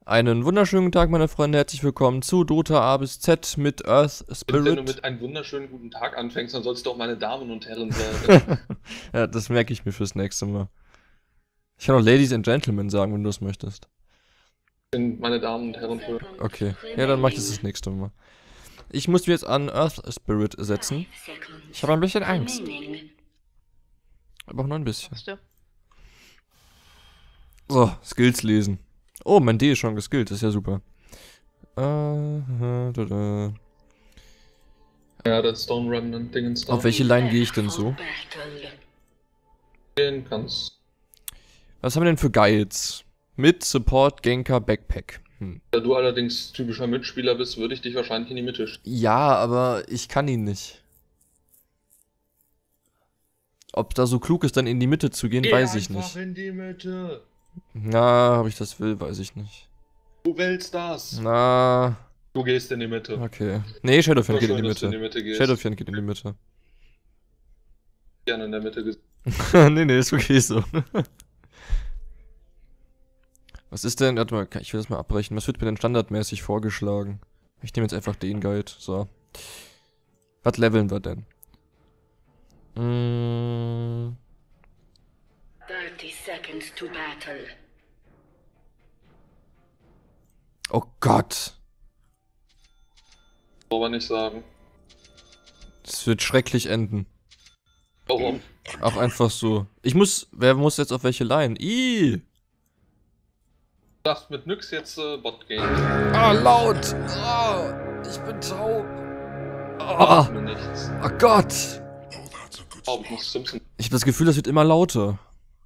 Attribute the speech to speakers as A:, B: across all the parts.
A: Einen wunderschönen guten Tag, meine Freunde. Herzlich willkommen zu Dota A bis Z mit Earth
B: Wenn du
A: Spirit.
B: mit einem wunderschönen guten Tag anfängst, dann sollst du auch meine Damen und Herren sagen.
A: Ja, das merke ich mir fürs nächste Mal. Ich kann auch Ladies and Gentlemen sagen, wenn du es möchtest.
B: Sind meine Damen und Herren für.
A: Okay, ja, dann mache ich das nächste Mal. Ich muss mich jetzt an Earth Spirit setzen. Ich habe ein bisschen Angst. Aber auch nur ein bisschen. So, Skills lesen. Oh, mein D ist schon geskillt, das ist ja super.
B: Ja, das Stone Remnant Ding ins
A: Auf welche Line gehe ich denn so?
B: gehen kannst.
A: Was haben wir denn für Guides? Mit Support, Ganker, Backpack.
B: Da du allerdings typischer Mitspieler bist, würde ich dich wahrscheinlich in die Mitte stellen.
A: Ja, aber ich kann ihn nicht. Ob da so klug ist, dann in die Mitte zu gehen, weiß ich nicht.
B: In die Mitte.
A: Na, ob ich das will, weiß ich nicht.
B: Du willst das.
A: Na,
B: Du gehst in die Mitte.
A: okay. Nee, Shadowfiend geht in die
B: Schön, dass du in die
A: Mitte.
B: Mitte gehst.
A: Shadowfiend geht in die Mitte.
B: Gerne in der Mitte.
A: Nee, ist okay so. Was ist denn, warte mal, ich will das mal abbrechen. Was wird mir denn standardmäßig vorgeschlagen? Ich nehme jetzt einfach den Guide, so. Was leveln wir denn?
C: 30 seconds to battle.
A: Oh Gott.
B: Soll man nicht sagen.
A: Das wird schrecklich enden.
B: Warum?
A: Auch einfach so. Wer muss jetzt auf welche Line?
B: Du darfst mit nix jetzt Bot gehen.
A: Ah, laut! Oh, ich bin taub.
B: Mach mir nichts.
A: Oh Gott!
B: Oh, ich muss Simpson.
A: Ich habe das Gefühl, das wird immer lauter.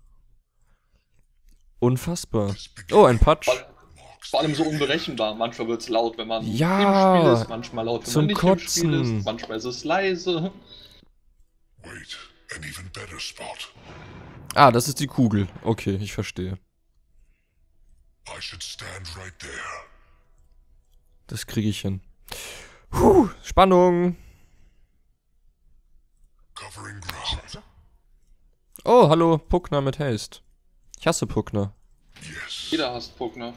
A: Unfassbar. Oh, ein Patch.
B: Vor allem so unberechenbar. Manchmal wird es laut, wenn man
A: Ja,
B: im Spiel ist, manchmal laut, wenn
A: zum
B: man nicht
A: Kotzen.
B: im Spiel ist, manchmal ist es leise.
D: Wait, an even better spot.
A: Ah, das ist die Kugel. Okay, ich verstehe.
D: I should stand right there.
A: Das kriege ich hin. Spannung.
D: Covering ground.
A: Oh, hallo, Puckner mit Haste. Ich hasse Puckner.
D: Yes.
B: Jeder hasst Puckner.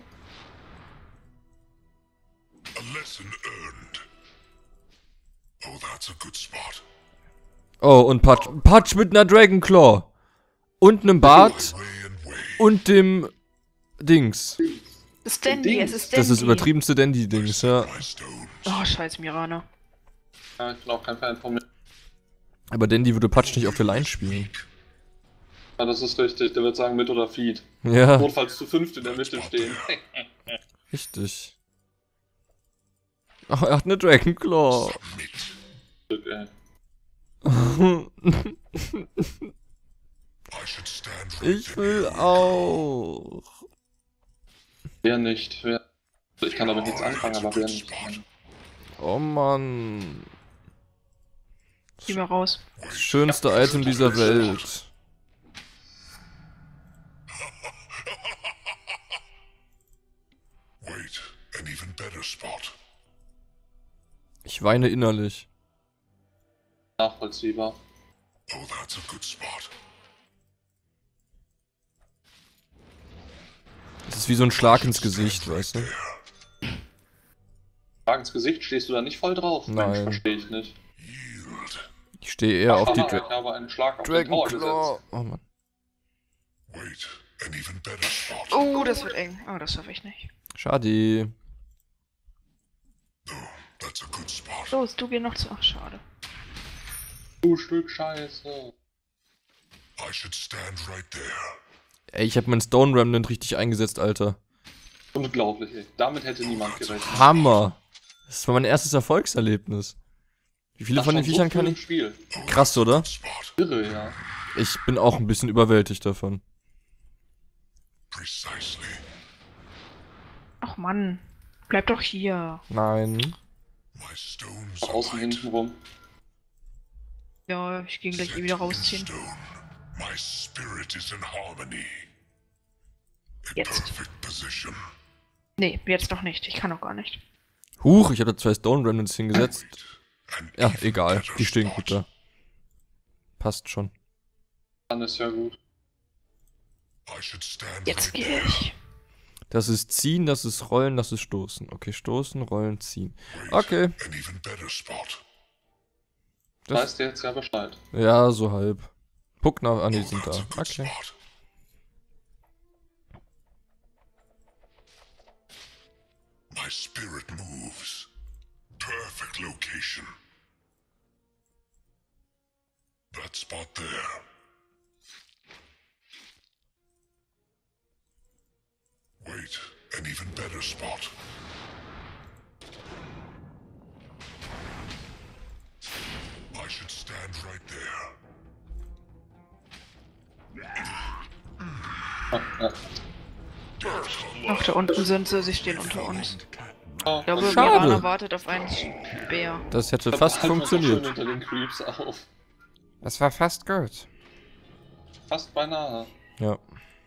D: A lesson earned. Oh, that's a good spot.
A: Oh, und Patch mit einer Dragonclaw. Und einem Bart.
D: Way and way.
A: Und dem Dings.
E: Das ist Dandy, es ist Dandy.
A: Das ist das übertriebenste Dandy-Dings, ja.
D: My stones.
E: Oh, scheiß Mirana.
B: Ja, ich bin auch kein Fan von mir.
A: Aber Dandy würde Patch nicht auf der Line spielen.
B: Ja, das ist richtig. Der wird sagen mit oder Feed.
A: Ja,
B: Notfalls zu fünft in der Mitte stehen.
A: richtig. Oh, er hat eine Dragonclaw.
B: Stück, ey.
D: I should stand right
A: Ich will auch.
B: Wer nicht? Ich kann damit nichts anfangen, aber wer nicht?
A: Oh Mann.
E: Geh mal raus.
A: Das schönste Item dieser Welt.
D: Wait, an even better spot.
A: Ich weine innerlich.
B: Nachvollziehbar.
D: Oh, that's a good spot.
A: Das ist wie so ein Schlag ins Gesicht, weißt du?
B: Schlag ins Gesicht, stehst du da nicht voll drauf?
A: Nein.
B: Mensch, verstehe ich nicht.
D: Yield.
A: Ich stehe eher auf die
B: Ich habe einen Schlag auf den Tower
A: Dragonclaw.
B: gesetzt.
A: Oh Mann.
D: Wait, an even better spot.
E: Oh, das wird eng. Oh, das hoffe ich nicht.
A: Schade.
D: No, that's a good spot.
E: Los, du geh noch zu. Ach, schade.
B: Du Stück Scheiße.
D: I should stand right there.
A: Ey, ich habe meinen Stone Remnant richtig eingesetzt, Alter.
B: Unglaublich, ey. Damit hätte niemand gerechnet.
A: Hammer. Das war mein erstes Erfolgserlebnis. Wie viele
B: Das
A: von den
B: schon
A: Viechern
B: so
A: kann
B: früh im
A: ich?
B: Spiel.
A: Krass, oder?
D: Spot.
B: Irre, ja.
A: Ich bin auch ein bisschen überwältigt davon.
D: Precisely.
E: Ach Mann. Bleib doch hier.
A: Nein.
D: My stones
B: Von außen
D: alight.
B: hinten rum.
E: Ja, ich gehe gleich
D: Set
E: eh wieder
D: in
E: rausziehen.
D: stone. My spirit is in harmony. In
E: Jetzt.
D: perfect position.
E: Nee, jetzt noch nicht. Ich kann noch gar nicht.
A: Huch, ich habe da 2 Stone Remnants hingesetzt.
D: An
A: Ja,
D: even
A: egal.
D: better
A: Die stehen
D: spot.
A: gut da. Passt schon.
B: Dann ist ja gut.
D: I should stand
E: Jetzt
D: right
E: gehe ich.
A: Das ist ziehen, das ist rollen, das ist stoßen. Okay, stoßen, rollen, ziehen. Okay.
D: An even better spot.
A: Das,
B: Weißt du jetzt ja Bescheid.
A: ja, so halb. Puck nach. Ah, nee, die sind da.
D: That's a good
A: Okay.
D: spot. My spirit moves. Perfect location. That spot there. Wait, an even better spot. I should stand right there.
E: Ach, da unten sind sie. Sie stehen unter uns.
B: Oh,
E: Ich glaube,
A: Schade.
E: Mirana wartet auf einen Speer.
A: Das hätte
B: ich
A: fast
B: halt mal so schön
A: funktioniert.
B: hinter den Creeps auf.
A: Das war fast gut.
B: Fast beinahe.
A: Ja.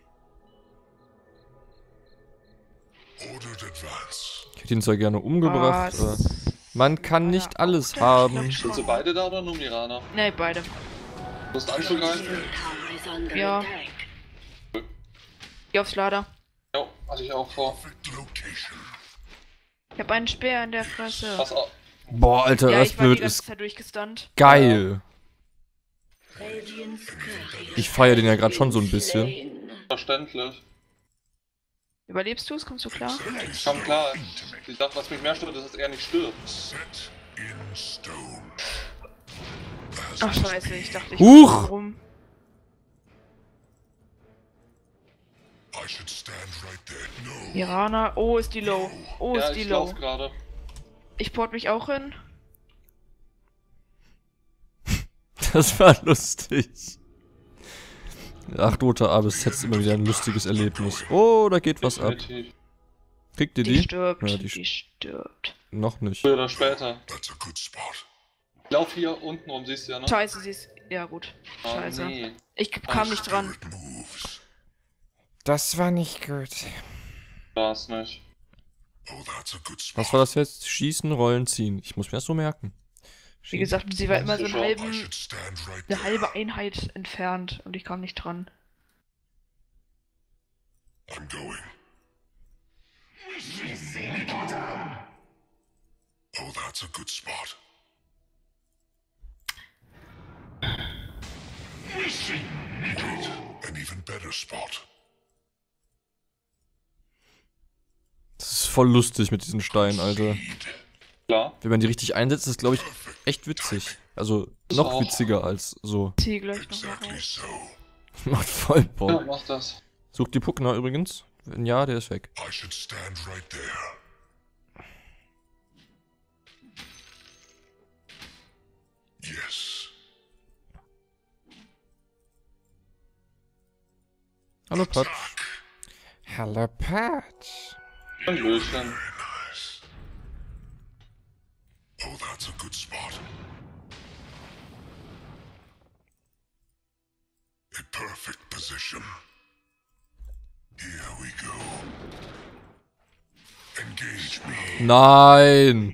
D: Ordered advance.
A: Ich hätte ihn zwar gerne umgebracht.
E: Was?
A: Man kann nicht alles haben.
B: Sind sie beide da oder nur Mirana?
E: Ne, beide.
B: Du musst anzugreifen?
C: Tower is under
E: Ja.
C: attack.
E: Geh aufs Lader.
B: Jo, hatte ich auch vor.
D: Perfect location.
E: Ich hab einen Speer in der Fresse.
B: Pass auf.
A: Boah, Alter,
E: Ja, ich war die
A: Earthspirit
E: ganze
A: ist
E: Zeit durchgestunt.
A: geil.
C: Radiant's courier
A: Ich feiere den ja gerade schon so ein
C: been
A: bisschen.
C: slain.
B: Verständlich.
E: Überlebst du es? Kommst du klar?
B: Ich komm klar. Ich dachte, was mich mehr stört, ist, dass er nicht stirbt.
D: Set in stone.
E: Ach scheiße, ich dachte ich
A: Huch!
E: komm rum.
D: I should stand right there. No.
E: Mirana, oh ist die low. Oh
B: Ja,
E: ist die
B: ich
E: low.
B: lauf gerade.
E: Ich port mich auch hin.
A: Das war lustig. 8 rote A bis Z ist immer wieder ein lustiges Erlebnis. Oh, da geht was ab.
B: Definitiv.
A: Kriegt ihr
E: Die
A: die?
E: stirbt.
A: Ja,
E: die stirbt.
A: Noch nicht.
B: Früher oder später.
D: That's a good spot.
B: Ich lauf hier unten rum, siehst du ja, ne?
E: Scheiße, sie ist. Ja gut.
B: Oh,
E: Scheiße.
B: nee.
E: Ich kam nicht dran.
D: Spirit moves.
A: Das war nicht gut.
B: War's nicht.
D: Oh, that's a good spot.
A: Was war das jetzt? Schießen, rollen, ziehen. Ich muss mir das so merken.
E: Wie gesagt, sie war immer so
B: Zuschauer,
D: I
E: eine
D: should stand right
E: eine
D: there.
E: halbe Einheit entfernt und ich kam nicht dran.
D: I'm going. Oh, that's a good spot. Wait, an even better spot.
A: Das ist voll lustig mit diesen Steinen, Alter.
B: Klar.
A: Wenn man die richtig einsetzt, ist glaube ich echt witzig. Also noch
B: auch.
A: witziger als so.
E: Zieh gleich noch mal
D: Exactly
E: raus.
D: so.
A: Macht voll
B: Ja,
A: Bock.
B: mach das.
A: Sucht die Puckner übrigens. Wenn ja, der ist weg.
D: I should stand right there. Yes.
A: Hallo Patch. Hallo Patch.
B: Ein Löschen.
D: Very nice. Oh, that's a good spot. A perfect position. Here we go. Engage me.
A: Nein.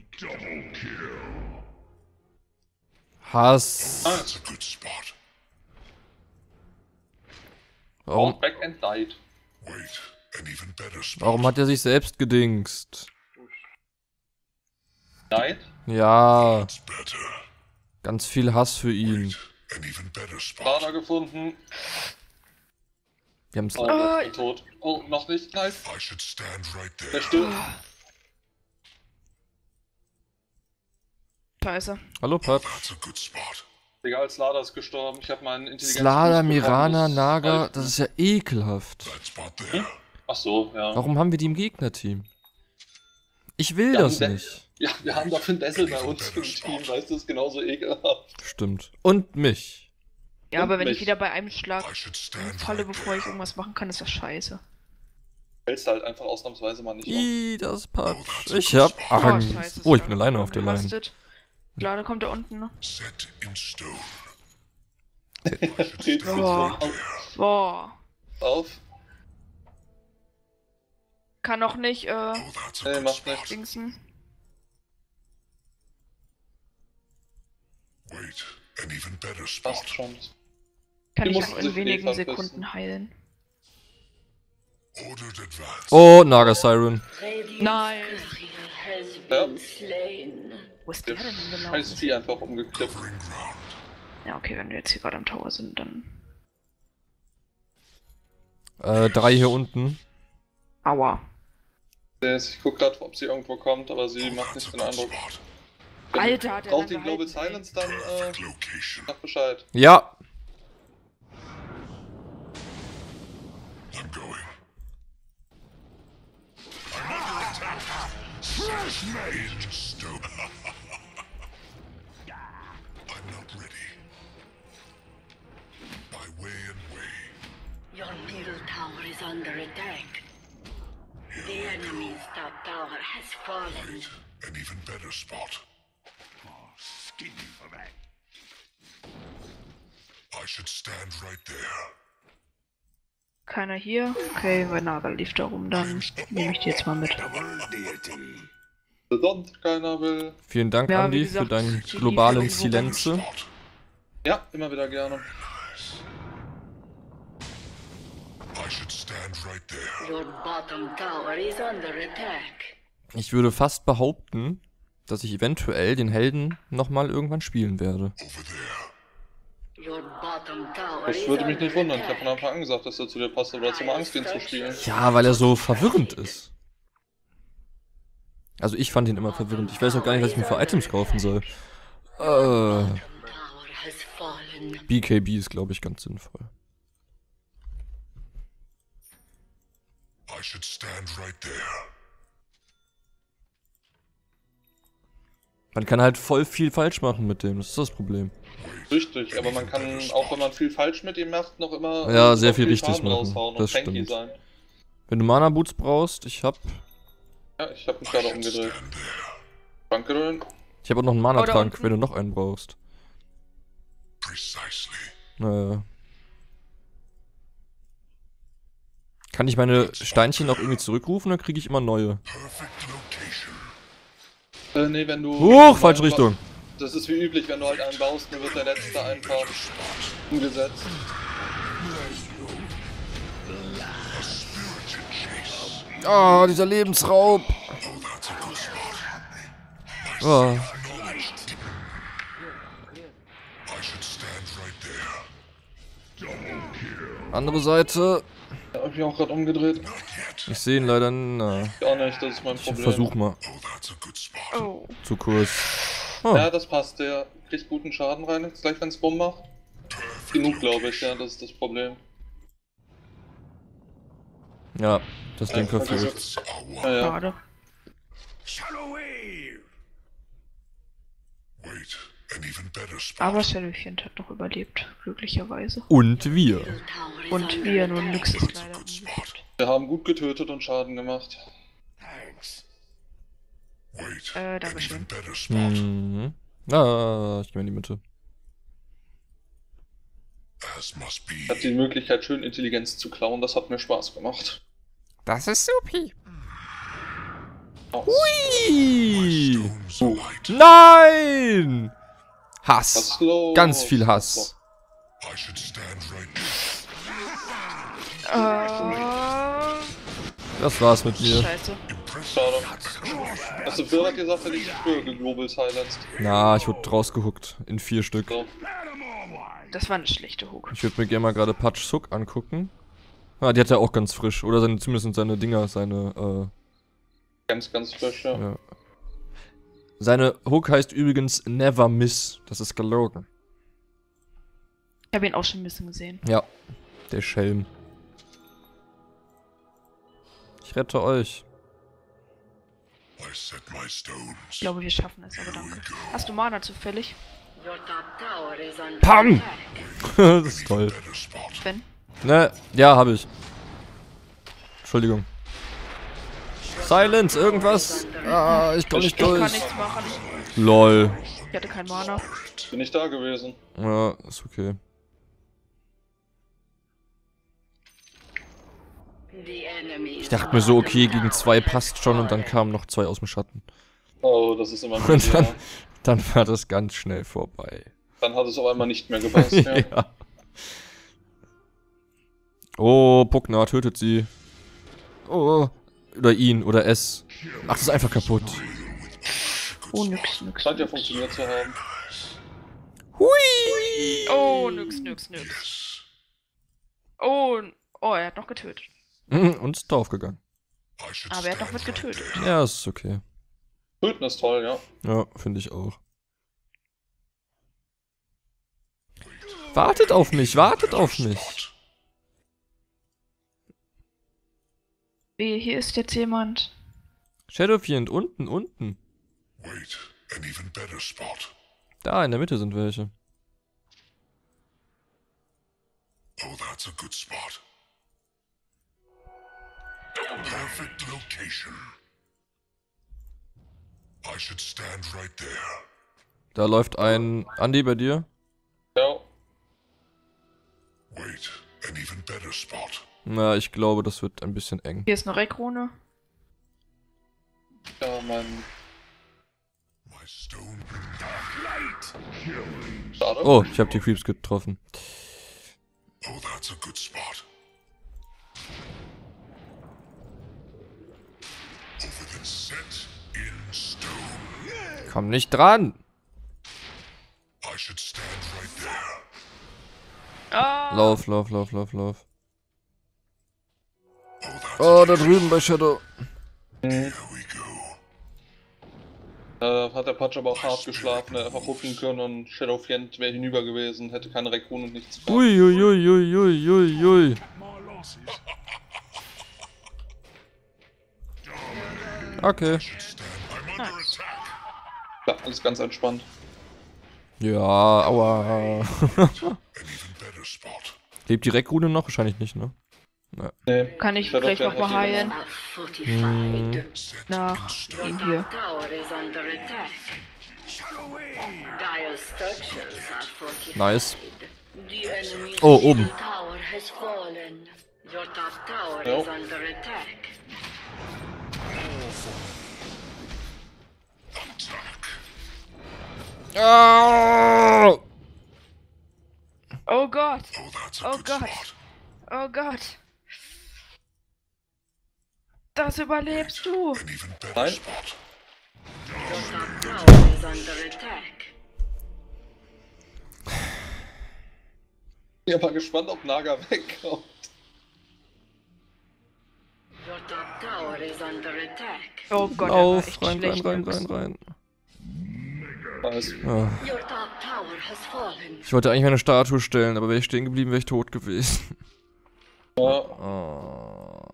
A: Hass.
D: That's a good spot.
A: Warum,
B: Back and died.
D: Wait, an even better spot.
A: warum hat er sich selbst gedingst?
B: Died?
A: Ja,
D: It's better.
A: ganz viel Hass für ihn.
D: An even better spot.
B: Radar gefunden.
A: Wir haben's.
B: Oh,
E: Ah,
B: ich bin tot. Oh, noch nicht. Nice.
D: I should stand right
B: Der
D: there.
B: stirbt.
E: Scheiße.
A: Hallo Patch.
D: That's a good spot.
B: Egal, Slada ist gestorben. Ich habe meinen Intelligenz.
A: Slada,
B: Boost bekommen.
A: Mirana,
B: Das
A: Naga,
B: hilft
A: das
B: mir.
A: ist ja ekelhaft.
D: That spot there.
B: Ach so, ja.
A: Warum haben wir die im Gegnerteam? Ich will
B: Wir
A: das
B: haben
A: nicht.
B: Ja, wir haben dafür einen Dessel bei uns im Team, weißt du, ist genauso ekelhaft.
A: Stimmt. Und mich.
E: Ja, aber
B: Und
E: wenn ich
B: mich.
E: wieder bei einem Schlag
D: I should stand
E: falle,
D: right
E: bevor ich
D: there.
E: irgendwas machen kann, ist das scheiße.
B: Fällst halt einfach ausnahmsweise mal nicht auf.
A: Ih, das Patch.
D: Oh,
A: Ich hab
E: Oh,
A: Angst.
E: scheiße.
A: Oh, ich bin alleine auf der Line.
E: Gelastet. Klar, da kommt er unten, ne?
D: Set in stone.
B: Dreht sich
E: Oh.
B: so
E: Boah.
B: auf.
E: Kann noch nicht,
D: Oh, that's a
B: Nee,
D: good
B: macht
D: spot.
B: nichts.
E: dingsen.
D: Wait, an even better spot.
B: Passt schon.
E: Kann
B: Die
E: ich
B: mussten
E: auch
B: sich
E: in wenigen
B: verpissen.
E: Sekunden heilen.
D: Ordered advance.
A: Oh, Naga Siren.
C: Radiant's
E: Nein.
C: courier has
B: Ja.
C: been slain.
E: Wo ist der denn hingelaufen?
B: Heißt die einfach umgeklippt.
D: Covering ground.
E: Ja, okay, wenn wir jetzt hier gerade am Tower sind, dann.
A: 3 hier unten.
E: Aua.
B: Ich guck grad, ob sie irgendwo kommt, aber sie macht
D: That's
B: nicht
D: a
B: den
D: good
B: Eindruck.
D: spot.
E: Alter, hat der
B: Braucht die
E: lange
B: Global
E: Halten, ey.
B: Silence, dann
D: Location.
B: sag Bescheid.
A: Ja.
D: I'm going. Smash me in stone. I'm not ready. My way and way.
C: Your middle tower is under attack. The enemy's top tower has fallen.
D: An even better spot. I should stand right there.
E: Keiner hier. Okay, weil Naga lief da rum, dann nehme ich die jetzt mal mit.
B: Sonst keiner will.
A: Vielen Dank,
E: Ja, wie
A: Andi,
E: gesagt,
A: für deinen
E: die
A: globalen
E: liefern
A: Silenze.
D: Spot.
B: Ja, immer wieder gerne.
D: I should stand right there.
C: Your bottom tower is under attack.
A: Ich würde fast behaupten, dass ich eventuell den Helden nochmal irgendwann spielen werde.
D: Over there.
C: Your bottom tower
B: Das
C: is
B: würde mich
C: under
B: nicht wundern. Ich habe von
C: attack.
B: Anfang an gesagt, dass er zu dir passt, aber du hast immer Angst, ihn zu spielen.
A: Ja, weil er so verwirrend ist. Also ich fand ihn immer verwirrend. Ich weiß auch gar nicht, was ich mir für Items kaufen soll.
C: Tower has fallen.
A: BKB ist, glaube ich, ganz sinnvoll.
D: I should stand right there.
A: Man kann halt voll viel falsch machen mit dem, das ist das Problem.
B: Richtig, aber man kann, auch wenn man viel falsch mit ihm macht, noch immer
A: Ja, sehr
B: noch
A: viel richtig
B: Schaden
A: machen.
B: raushauen
A: Das
B: und tanky
A: stimmt.
B: sein.
A: Wenn du Mana Boots brauchst, ich habe
B: Ja, ich habe mich gerade umgedreht.
D: Stand there.
B: Danke,
A: auch noch einen Mana-Trank,
E: unten.
A: wenn du noch einen brauchst.
D: Precisely.
A: Kann ich meine Steinchen noch irgendwie zurückrufen, dann kriege ich immer neue.
D: Perfect location.
B: nee, wenn du...
A: Huch, falsche Richtung.
B: Das ist wie üblich, wenn du halt einen baust, dann wird der letzte einfach umgesetzt.
A: Ah, dieser Lebensraub.
D: Oh, that's a good spot.
A: Ah,
D: I should stand right there.
A: andere Seite.
B: Ich habe mich auch gerade umgedreht.
D: Not yet.
A: Ich sehe ihn leider. Na,
B: Ich auch nicht, das ist mein
A: ich
B: Problem.
A: versuch mal.
D: Oh, that's a good spot.
E: Oh.
A: Zu kurz.
B: Ja, das passt, der kriegt guten Schaden rein, jetzt gleich wenn es Bumm macht. Genug, glaube ich, ja, das ist das Problem.
A: Ja, das Ding
B: Ja,
A: verfehlt.
D: That's our one.
B: Ja, ja.
E: Schade.
D: Shallow wave. Wait, an even better spot.
E: Aber Shadowfiend hat noch überlebt, glücklicherweise.
A: Und wir.
C: Middle tower is
E: Und
C: under
E: wir, nur
C: attack.
E: nix ist
D: That's a
E: leider
D: good spot.
E: umgekippt.
B: Wir haben gut getötet und Schaden gemacht.
D: Thanks. Wait,
E: danke
D: an
E: schön.
D: even better spot.
A: Mhm. Ah, ich geh mal in die Mitte.
D: As must
B: Hat
D: be.
B: die Möglichkeit, schön Intelligenz zu klauen, das hat mir Spaß gemacht.
A: Das ist supi.
B: Aus.
A: Hui!
D: Stones light.
A: Nein!
B: Was
A: Hass.
B: ist los?
A: Ganz viel Hass.
D: I should stand right
A: Das war's mit mir.
E: Scheiße.
B: Schade. Hast du früher gesagt, hätte ich früher geglobal silenced.
A: Na, ich wurde rausgehuckt. In 4 Stück.
B: So.
E: Das war eine schlechte Hook.
A: Ich würde mir gerne mal gerade Patch Sook angucken. Ah, die hat er auch ganz frisch. Oder seine, zumindest seine Dinger, seine,
B: Ganz, ganz frisch, ja.
A: ja. Seine Hook heißt übrigens Never Miss. Das ist gelogen.
E: Ich habe ihn auch schon ein bisschen gesehen.
A: Ja, der Schelm. Ich rette euch.
D: I set my stones.
E: Ich glaube, wir schaffen es, aber danke. Hast du Mana zufällig?
C: Your top tower is under
A: Pam!
C: attack.
A: Das ist toll.
D: Better spot.
E: Sven?
A: Ne, ja, habe ich. Entschuldigung. Silence, irgendwas. Ah, ich komm nicht
E: Ich kann
A: durch.
E: nichts machen.
A: Lol.
E: Ich hatte kein Mana.
B: Bin ich da gewesen.
A: Ja, ist okay.
C: The enemy
A: Ich dachte mir so, okay, gegen 2 passt schon und dann kamen noch 2 aus dem Schatten.
B: Oh, das ist immer gut.
A: Und
B: Ja.
A: dann war das ganz schnell vorbei.
B: Dann hat es auf einmal nicht mehr gepasst, ja.
A: Ja. Oh, Pugna tötet sie. Oh. Oder ihn. Oder es. Macht es einfach kaputt.
E: Oh, nix, nix.
B: Scheint ja funktioniert zu haben.
A: Hui!
E: Oh, nix. Oh, er hat noch getötet.
A: Und ist draufgegangen.
D: I should
E: Aber er hat noch
D: stand
E: mit
D: right
E: getötet.
D: there.
A: Ja, ist okay.
B: Töten ist toll, ja.
A: Ja, finde ich auch. Wartet auf mich, wartet auf mich.
E: Wie, hier ist jetzt jemand.
A: Shadowfiend, unten.
D: Wait, an even better spot.
A: Da, in der Mitte sind welche.
D: Oh, that's a good spot. Perfect location. I should stand right there.
A: Da läuft ein Andi bei dir.
B: Ja.
D: Wait, an even better spot.
A: Na, ich glaube, das wird ein bisschen eng.
E: Hier ist eine Reckrune.
B: Ja,
D: My stone.
B: Schade.
A: Oh, ich habe die Creeps getroffen.
D: Oh, that's a good spot. Over the set in stone.
A: Komm nicht dran.
D: I should stand right there.
E: Ah!
A: Lauf.
D: Oh, that's
A: Oh, da drüben bei Shadow.
D: Here we go.
B: Hat der Patch aber auch hart geschlafen, er einfach rufen können und Shadowfiend wäre hinüber gewesen, hätte keine Rekrun und nichts gehabt.
A: Ui. Okay.
D: Should stand. I'm under attack.
B: Ja, alles ganz entspannt.
A: Ja, aua.
D: An even better spot.
A: Lebt die Reckrune noch? Wahrscheinlich nicht, ne?
B: Nee.
E: Kann ich
B: Shadowfiend
E: gleich noch mal
B: hat die
E: heilen?
C: Are fortified.
D: Set
E: Nach
D: in stone.
E: ihm
C: Top
E: hier.
C: tower is under attack. Dire structures are fortified.
A: Nice.
C: The enemy's
A: Oh, oben.
C: middle tower has fallen. Your top tower
B: Ja.
C: is under attack.
D: Attack.
A: Ah!
E: Oh Gott.
D: Oh, that's a
E: Oh
D: good
E: Gott.
D: spot.
E: Oh Gott. Das überlebst du.
D: An even better
B: Nein.
D: spot.
C: Your top tower is under attack.
B: Ich bin mal gespannt, ob Naga wegkommt.
C: Your top tower is under attack.
E: Oh Gott,
A: Lauf,
E: echt
A: rein.
E: schlecht.
B: Weiß.
A: Ah.
C: Your top tower has fallen.
A: Ich wollte eigentlich meine Statue stellen, aber wäre ich stehen geblieben, wäre ich tot gewesen.
B: Ja,
A: Oh.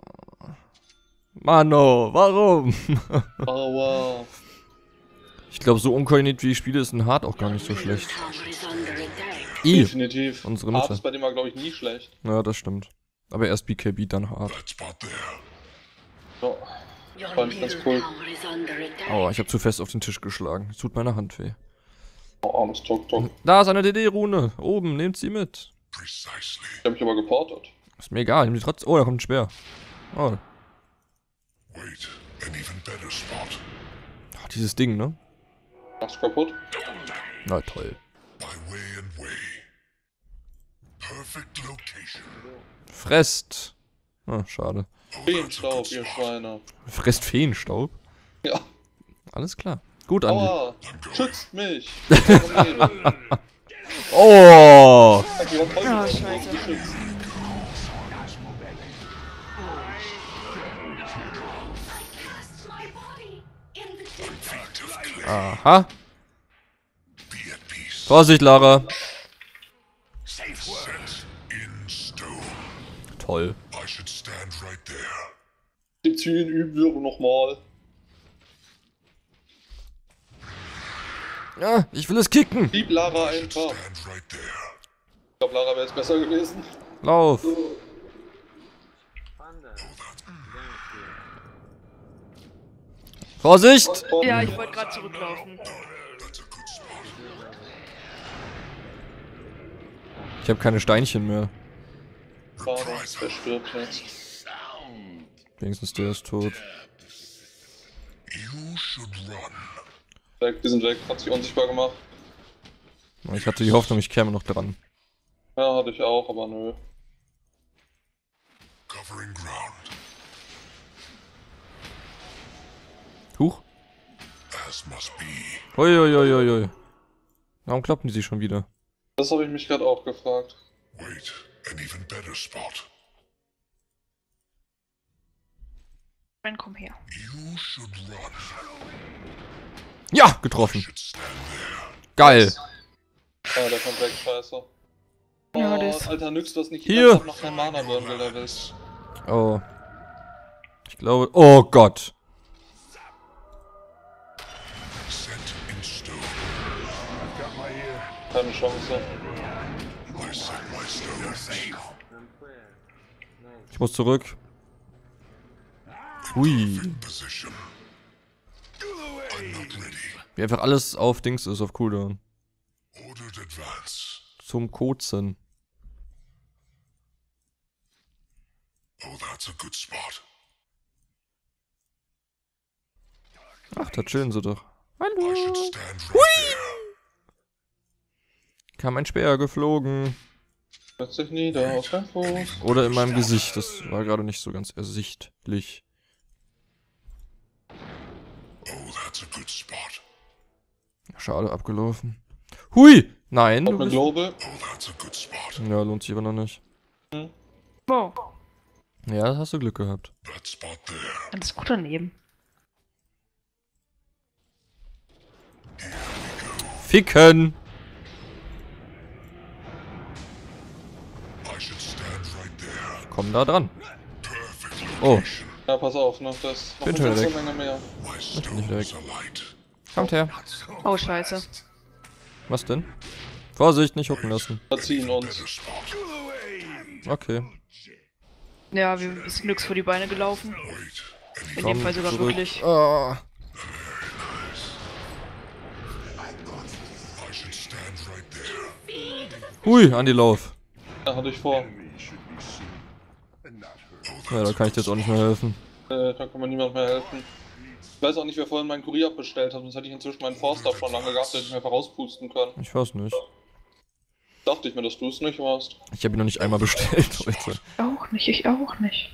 A: Mano, warum?
B: aua.
A: Ich glaube, so unkoordiniert wie ich spiele, ist ein Hard auch gar nicht so schlecht.
C: Tower is under attack.
A: I.
B: Definitiv.
A: Unsere
B: Hard
A: Mitte.
B: ist bei dem war, glaube ich, nie schlecht.
A: Ja, das stimmt. Aber erst BKB, dann Hard.
D: That spot there.
B: Ja.
C: Your
B: Fand ich ganz
C: middle
B: cool.
C: tower is under attack.
A: Aua, ich habe zu fest auf den Tisch geschlagen. Es tut meiner Hand weh.
B: Oh, armes Tok-Tok.
A: Da ist eine DD-Rune. Oben, nehmt sie mit.
D: Precisely.
B: Ich hab mich aber geportet.
A: Ist mir egal, nimm die trotzdem. Oh, da kommt ein Speer. Oh,
D: Wait, an even better spot.
A: dieses Ding, ne?
B: Mach's kaputt.
A: Na toll.
D: My way and way. Perfect location.
A: Fresst. Ah, schade.
D: Oh,
B: Feenstaub, ihr Schweine.
A: Fresst Feenstaub?
B: Ja.
A: Alles klar. Gut, Andi.
B: Aua. Schützt mich.
A: Oh!
B: Die hat voll
E: Ah,
B: geschützt.
E: scheiße.
B: geschützt.
A: Aha.
D: Be at peace.
A: Vorsicht, Lara.
D: Set in stone.
A: Toll.
D: I should stand right there.
B: Die Zielen üben wir nochmal.
A: Ja, ich will es kicken.
B: Lieb Lara einfach.
D: Stand right there.
B: Ich glaube, Lara wäre jetzt besser gewesen.
A: Lauf. Vorsicht!
B: Komm.
E: Ja, ich wollte gerade zurücklaufen.
D: That's a good spot.
A: Ich habe keine Steinchen mehr.
B: Schade, der stirbt jetzt.
A: Wenigstens der ist tot.
D: You should run.
B: Weg, die sind weg, hat sich unsichtbar gemacht.
A: Ich hatte die Hoffnung, ich käme noch dran.
B: Ja, hatte ich auch, aber nö.
D: Covering ground. As must be.
A: Uiuiuiui. Warum kloppen die sich schon wieder?
B: Das habe ich mich gerade auch gefragt.
D: Wait, an even better spot.
E: Dann komm her.
D: You should run.
A: Ja, getroffen.
D: Should stand there.
A: Geil.
B: Ah, der kommt weg, scheiße. Oh,
E: Ja, das-
B: Alter, nützt das nicht.
A: Hier.
B: Noch kein Mana-Burn gelevelt.
A: Oh. Ich glaube... Oh Gott.
D: Set in stone.
B: Keine Chance.
D: I set my stones.
A: Ich muss zurück. Hui.
D: Position. I'm not ready.
A: Wie einfach alles auf Dings ist, auf Cooldown.
D: Ordered advance.
A: Zum Kotzen.
D: Oh, that's a good spot.
A: Ach, da chillen sie doch.
D: I
A: Hallo.
D: should stand right there.
A: Kam ein Speer geflogen.
B: Setz dich nieder auf dein Fuß.
A: Oder in meinem Gesicht. Das war gerade nicht so ganz ersichtlich.
D: Oh, that's a good spot.
A: Schade, abgelaufen. Hui! Nein.
B: Auf
A: Du
B: eine
A: bist...
B: Global.
D: Oh, that's a good spot.
A: Ja, lohnt sich aber noch nicht.
E: Wow.
A: Ja, da hast du Glück gehabt.
D: That spot there.
E: Alles gut daneben.
A: Ficken!
D: I should stand right there.
A: Komm da dran.
D: Perfect
A: Oh,
D: location.
B: Ja, pass auf, ne? Das ist noch
A: Bin
B: eine
A: schon
B: ganze
A: weg.
B: Menge mehr.
D: My
A: nicht weg.
D: stones are light.
A: kommt her.
E: Oh, scheiße.
A: Was denn? Vorsicht, nicht hucken lassen.
B: Verziehen
D: Better
B: uns.
D: spot.
A: Okay.
E: Ja, wir sind nix vor die Beine gelaufen.
D: Wait.
E: In
A: Komm
E: dem Fall sogar
A: zurück.
E: wirklich.
A: Ah.
D: I should stand right there.
A: Hui, Andi, lauf.
B: Ja, hatte ich vor.
A: Ja, da kann ich dir jetzt auch nicht mehr helfen.
B: Da kann mir niemand mehr helfen. Ich weiß auch nicht, wer vorhin meinen Kurier abbestellt hat, sonst hätte ich inzwischen meinen Forster schon lange gehabt, den ich mir einfach rauspusten können.
A: Ich weiß nicht.
B: Dachte ich mir, dass du es nicht warst.
A: Ich habe ihn noch nicht einmal bestellt heute.
E: Auch nicht, ich auch nicht.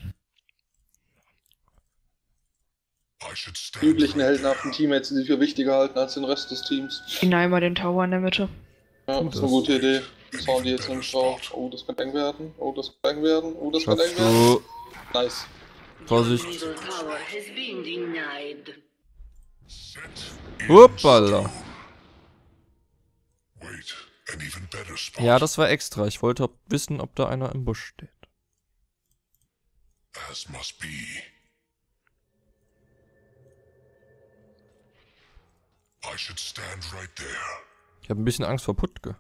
D: I should
B: Die
D: stand
B: üblichen
D: right
B: heldenhaften Teammates, die sich für wichtiger halten als den Rest des Teams.
E: Hinein mal den Tower in der Mitte.
B: Ja, das ist eine gute Idee. Das hauen die jetzt nämlich drauf. Oh, das könnte eng werden. Oh, das könnte eng werden. Oh, das könnte eng
A: Schaffst
B: werden.
A: du.
B: Nice.
A: Vorsicht.
C: Middle tower has been denied.
A: Hoppala.
D: Wait. An even better spot.
A: Ja, das war extra. Ich wollte wissen, ob da einer im Busch steht.
D: As must be. I should stand right there.
A: Ich habe ein bisschen Angst vor Putke.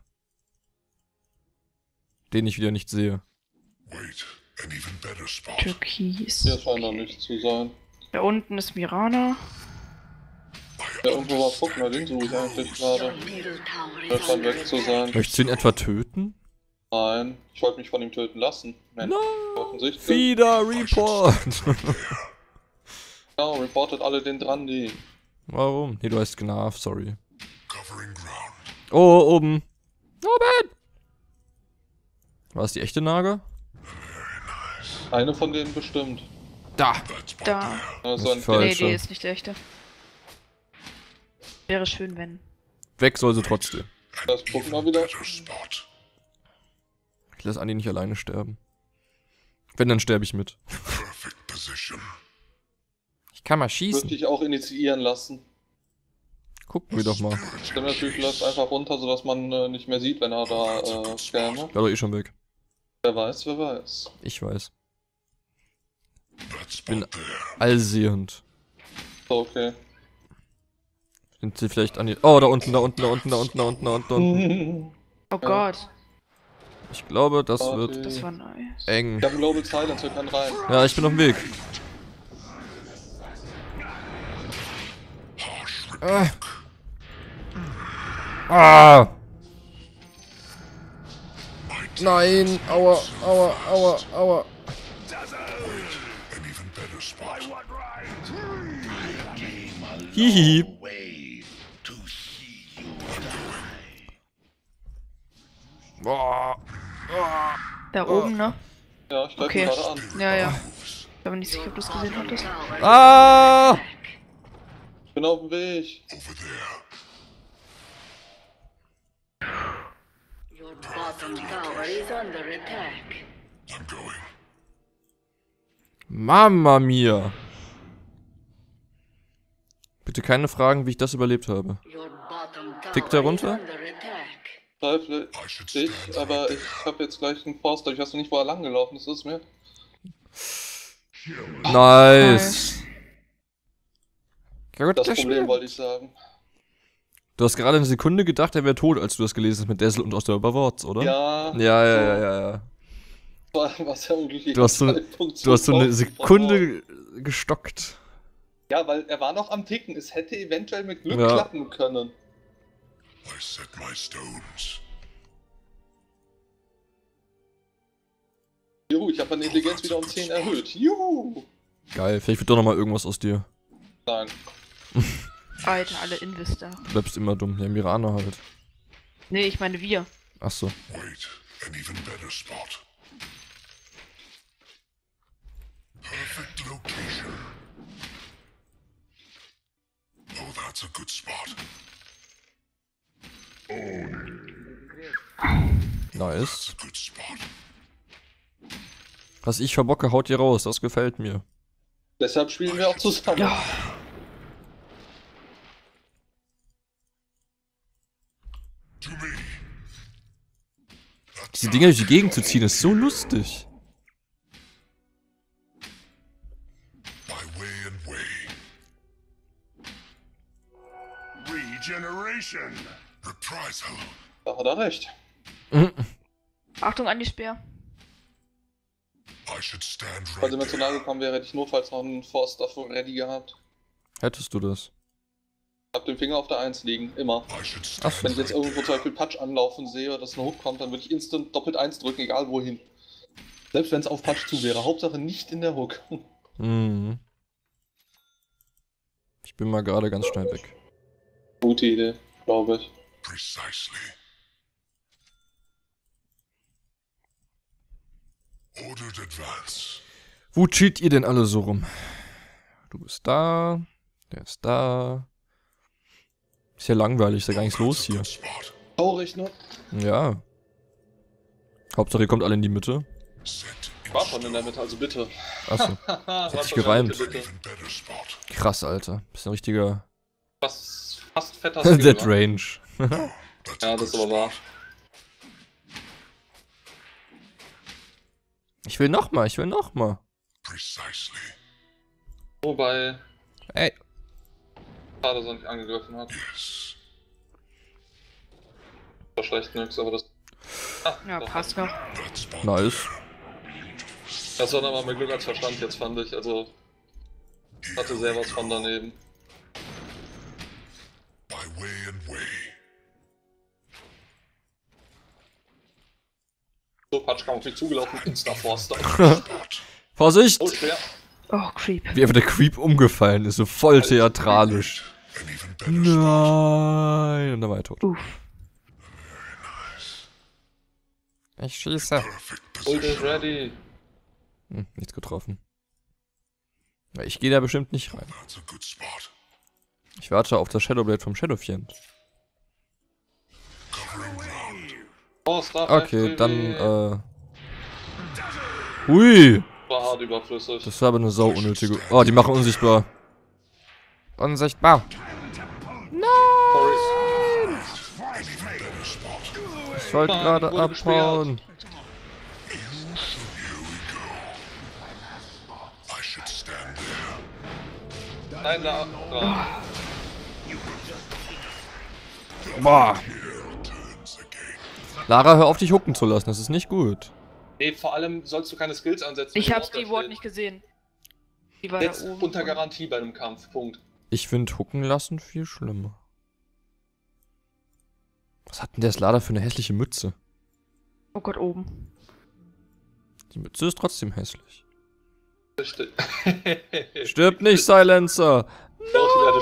A: Den ich wieder nicht sehe.
D: Wait. An even better spot.
E: Türkis.
B: Hier scheint noch nicht zu sein.
E: Da unten ist Mirana.
B: Ja, irgendwo war Fuck, na den suche ich eigentlich gerade.
C: Middle tower
B: Der
C: is
B: scheint
C: under
B: weg zu sein.
A: Möchtest du ihn etwa töten?
B: Nein, ich wollte mich von ihm töten lassen. Mensch, offensichtlich.
A: Feeder Report!
B: Genau, reportet alle den dran, die.
A: Warum? Nee, du heißt Gnarf, sorry.
D: Covering ground.
A: Oh, oben! Oben! War es die echte Nager?
B: Eine von denen bestimmt.
A: Da!
D: That spot
E: Da.
D: there.
B: Ja, so
A: Das
B: ein
A: ist voll.
E: Nee,
A: Falsche.
E: die ist nicht der echte. Wäre schön, wenn.
A: Weg soll sie trotzdem.
B: Das gucken wir wieder.
D: Better spot.
A: Ich lasse Andi nicht alleine sterben. Wenn, dann sterbe ich mit.
D: Perfect position.
A: Ich kann mal
B: Würde
A: schießen.
B: ich auch initiieren lassen.
A: Gucken wir doch mal.
B: Der natürlich läuft einfach runter, sodass man nicht mehr sieht, wenn er da scanne.
A: War doch eh schon weg.
B: Wer weiß, wer weiß.
A: Ich weiß.
D: That
A: Bin
D: spot there.
A: allsehend.
B: So, okay.
A: Sind sie vielleicht an die... Oh, da unten, da unten, da unten, da unten, da unten, da unten, da unten.
E: Oh Gott,
A: Ich glaube, das wird
E: das war nice.
A: eng.
B: Ich hab einen Global Silence, wir können rein.
A: Ja, ich bin auf dem Weg. Ah. Ah. Nein, aua, aua, aua, aua.
D: An even better spot.
A: Hihi. Boah.
E: Da oben, ne?
B: Ja, ich greife
E: Okay.
B: ihn gerade an.
E: Ja, ja. Ich bin mir nicht sicher, ob du es gesehen hattest.
A: Ah.
B: Bin auf dem Weg.
D: Over there.
C: Your bottom tower is under attack.
D: I'm going.
A: Mamma mia. Bitte keine Fragen, wie ich das überlebt habe.
C: Your bottom tower
A: Tickt er runter?
C: is under attack.
B: Zweifle ich, aber ich habe jetzt gleich einen Forster. Ich weiß noch nicht, wo er lang gelaufen ist. Das ist mir.
A: Nice. Ja, gut,
B: Das
A: der
B: Problem
A: Spiel.
B: wollte ich sagen.
A: Du hast gerade eine Sekunde gedacht, er wäre tot, als du das gelesen hast mit Dazzle und aus der Überworts, oder?
B: Ja.
A: Ja.
B: War sehr unglücklich.
A: Du hast so eine Sekunde gestockt.
B: Ja, weil er war noch am Ticken. Es hätte eventuell mit Glück
A: Ja.
B: klappen können.
D: I set my stones.
B: Juhu, ich habe meine Intelligenz wieder um 10 erhöht. Juhu!
A: Geil, vielleicht wird doch nochmal irgendwas aus dir.
B: Nein.
E: Alter, alle Invis da.
A: Du bleibst immer dumm. Ja, Mirana halt.
E: Nee, ich meine wir.
A: Achso.
D: Wait, an even better spot. Perfect location. Oh, that's a good spot.
A: Nice.
D: A good spot.
A: Was ich verbocke, haut ihr raus. Das gefällt mir.
B: Deshalb spielen wir auch zusammen.
E: Ja.
D: To me.
A: Diese Dinger durch die Gegend zu ziehen, ist so lustig.
D: My way and way. Regeneration. Reprisal.
B: Da hat er recht.
E: Achtung an die Speer.
D: I should stand
B: Falls
D: right
B: er mir zu
D: there.
B: nahe gekommen wäre, hätte ich notfalls noch einen Forster ready gehabt.
A: Hättest du das?
B: Hab den Finger auf der 1 liegen, immer.
D: I should stand
A: Achso.
B: Wenn ich jetzt irgendwo zum Beispiel Patch anlaufen sehe oder dass ein Hook kommt, dann würde ich instant doppelt 1 drücken, egal wohin. Selbst wenn es auf Patch zu wäre. Hauptsache nicht in der Hook.
A: Mhm. Ich bin mal gerade ganz schnell weg.
B: Gute Idee, glaube ich.
D: precisely. Ordered advance.
A: Wo cheat ihr denn alle so rum? Du bist da. Der ist da. Ist ja langweilig, ist ja gar nichts los hier.
D: Spot.
B: Traurig, ne?
A: Ja. Hauptsache ihr kommt alle in die Mitte.
D: Set
B: Ich war schon in der Mitte, also bitte.
A: Achso.
B: Haha,
A: hat sich gereimt.
B: Bitte.
D: even better spot.
A: Krass, Alter. Bist ein richtiger
B: Fast fetter Skill,
A: That
B: wa?
A: Range.
D: That's
B: Ja,
D: a
B: das
D: good
B: ist aber wahr.
A: Ich will noch mal.
D: Precisely.
B: Wobei,
A: Ey.
B: schade, dass er nicht angegriffen hat.
D: Yes.
B: War schlecht nix, aber das.
E: Ja,
B: doch.
E: passt noch.
D: That spot.
A: Nice.
B: Das war dann mal mehr Glück als Verstand jetzt, fand ich. Also, hatte sehr was von daneben.
D: My way and way.
B: So, Patsch kam auf mich zugelaufen, Insta-Forster.
A: Vorsicht!
B: Oh, schwer.
E: Oh, Creep.
A: Wie einfach der Creep umgefallen ist. So voll theatralisch.
D: An even better spot.
A: Nein. Und dann war er tot.
E: Uff.
A: Ich schieße.
D: Perfect
B: Ult
D: position.
B: is ready.
A: Nichts getroffen. Ja, ich gehe da bestimmt nicht rein.
D: That's a good spot.
A: Ich warte auf das Shadowblade vom Shadowfiend.
D: Covering ground.
B: Oh, Star
A: Okay, dann, Hui!
B: War hart überflüssig.
A: Das war aber eine sau unnötige... Oh, die machen unsichtbar. Unsichtbar.
B: Sorry.
A: Ich wollte
B: Nein,
A: gerade
B: wurde
A: abhauen.
D: I should stand there.
B: Nein, da.
A: Boah.
D: Turns again.
A: Lara, hör auf dich hucken zu lassen. Das ist nicht gut.
B: Nee, vor allem sollst du keine Skills ansetzen.
E: Ich
B: wenn
E: hab's
B: du
E: die Ward nicht gesehen. Die war
B: Jetzt
E: da oben.
B: unter Garantie bei einem Kampf, Punkt.
A: Ich finde hucken lassen viel schlimmer. Was hat denn der Slada für eine hässliche Mütze?
E: Oh Gott, oben.
A: Die Mütze ist trotzdem hässlich.
B: Richtig.
A: Stirb nicht, Silencer!
B: Doch, ich werde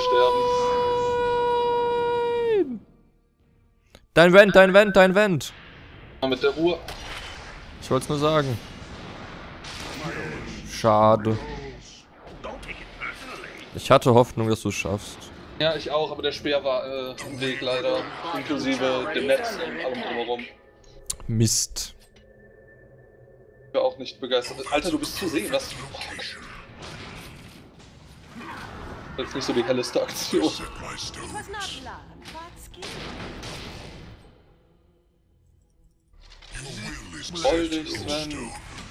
B: sterben.
A: Dein Vent, dein Vent, dein Vent!
B: Mal mit der Ruhe.
A: Ich wollte es nur sagen. Schade. Ich hatte Hoffnung, dass du es schaffst.
B: Ja, ich auch, aber der Speer war im Weg leider. Inklusive dem Netz und allem drumherum.
A: Mist.
B: Ich war auch nicht begeistert. Alter, du bist zu sehen, was? Jetzt nicht so die helleste Aktion.
D: Set my stones.
F: Was not learned, but skill.
D: Your will is
B: Freu
D: set
B: dich,
D: in
B: Sven.
D: stone.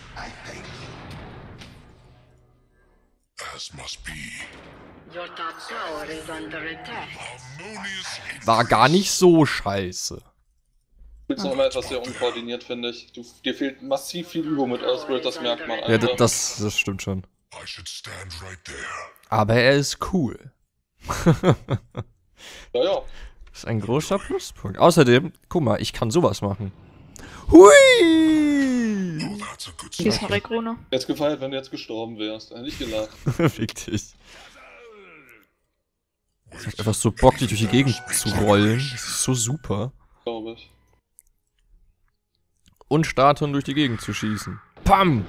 D: As must be.
C: Your top tower is under attack.
D: Harmonious
A: War gar nicht so scheiße.
B: Du bist noch immer etwas sehr unkoordiniert, finde ich. Dir fehlt massiv viel Übung mit Earthbird, das merkt man
A: Ja,
B: einfach.
A: das stimmt schon.
D: I should stand right there.
A: Aber er ist cool.
B: Ja, ja.
A: Das ist ein großer Pluspunkt. Außerdem, guck mal, ich kann sowas machen. Hui!
D: Oh, that's a good
E: Hier ist
D: start.
E: eine Rekrone.
B: Jetzt gefeiert, wenn du jetzt gestorben wärst. Hätte ich gelacht.
A: Fick dich. Es macht einfach so Bock, dich durch die Gegend zu rollen. Das ist so super.
B: Glaube ich.
A: Und Statuen durch die Gegend zu schießen. Pam!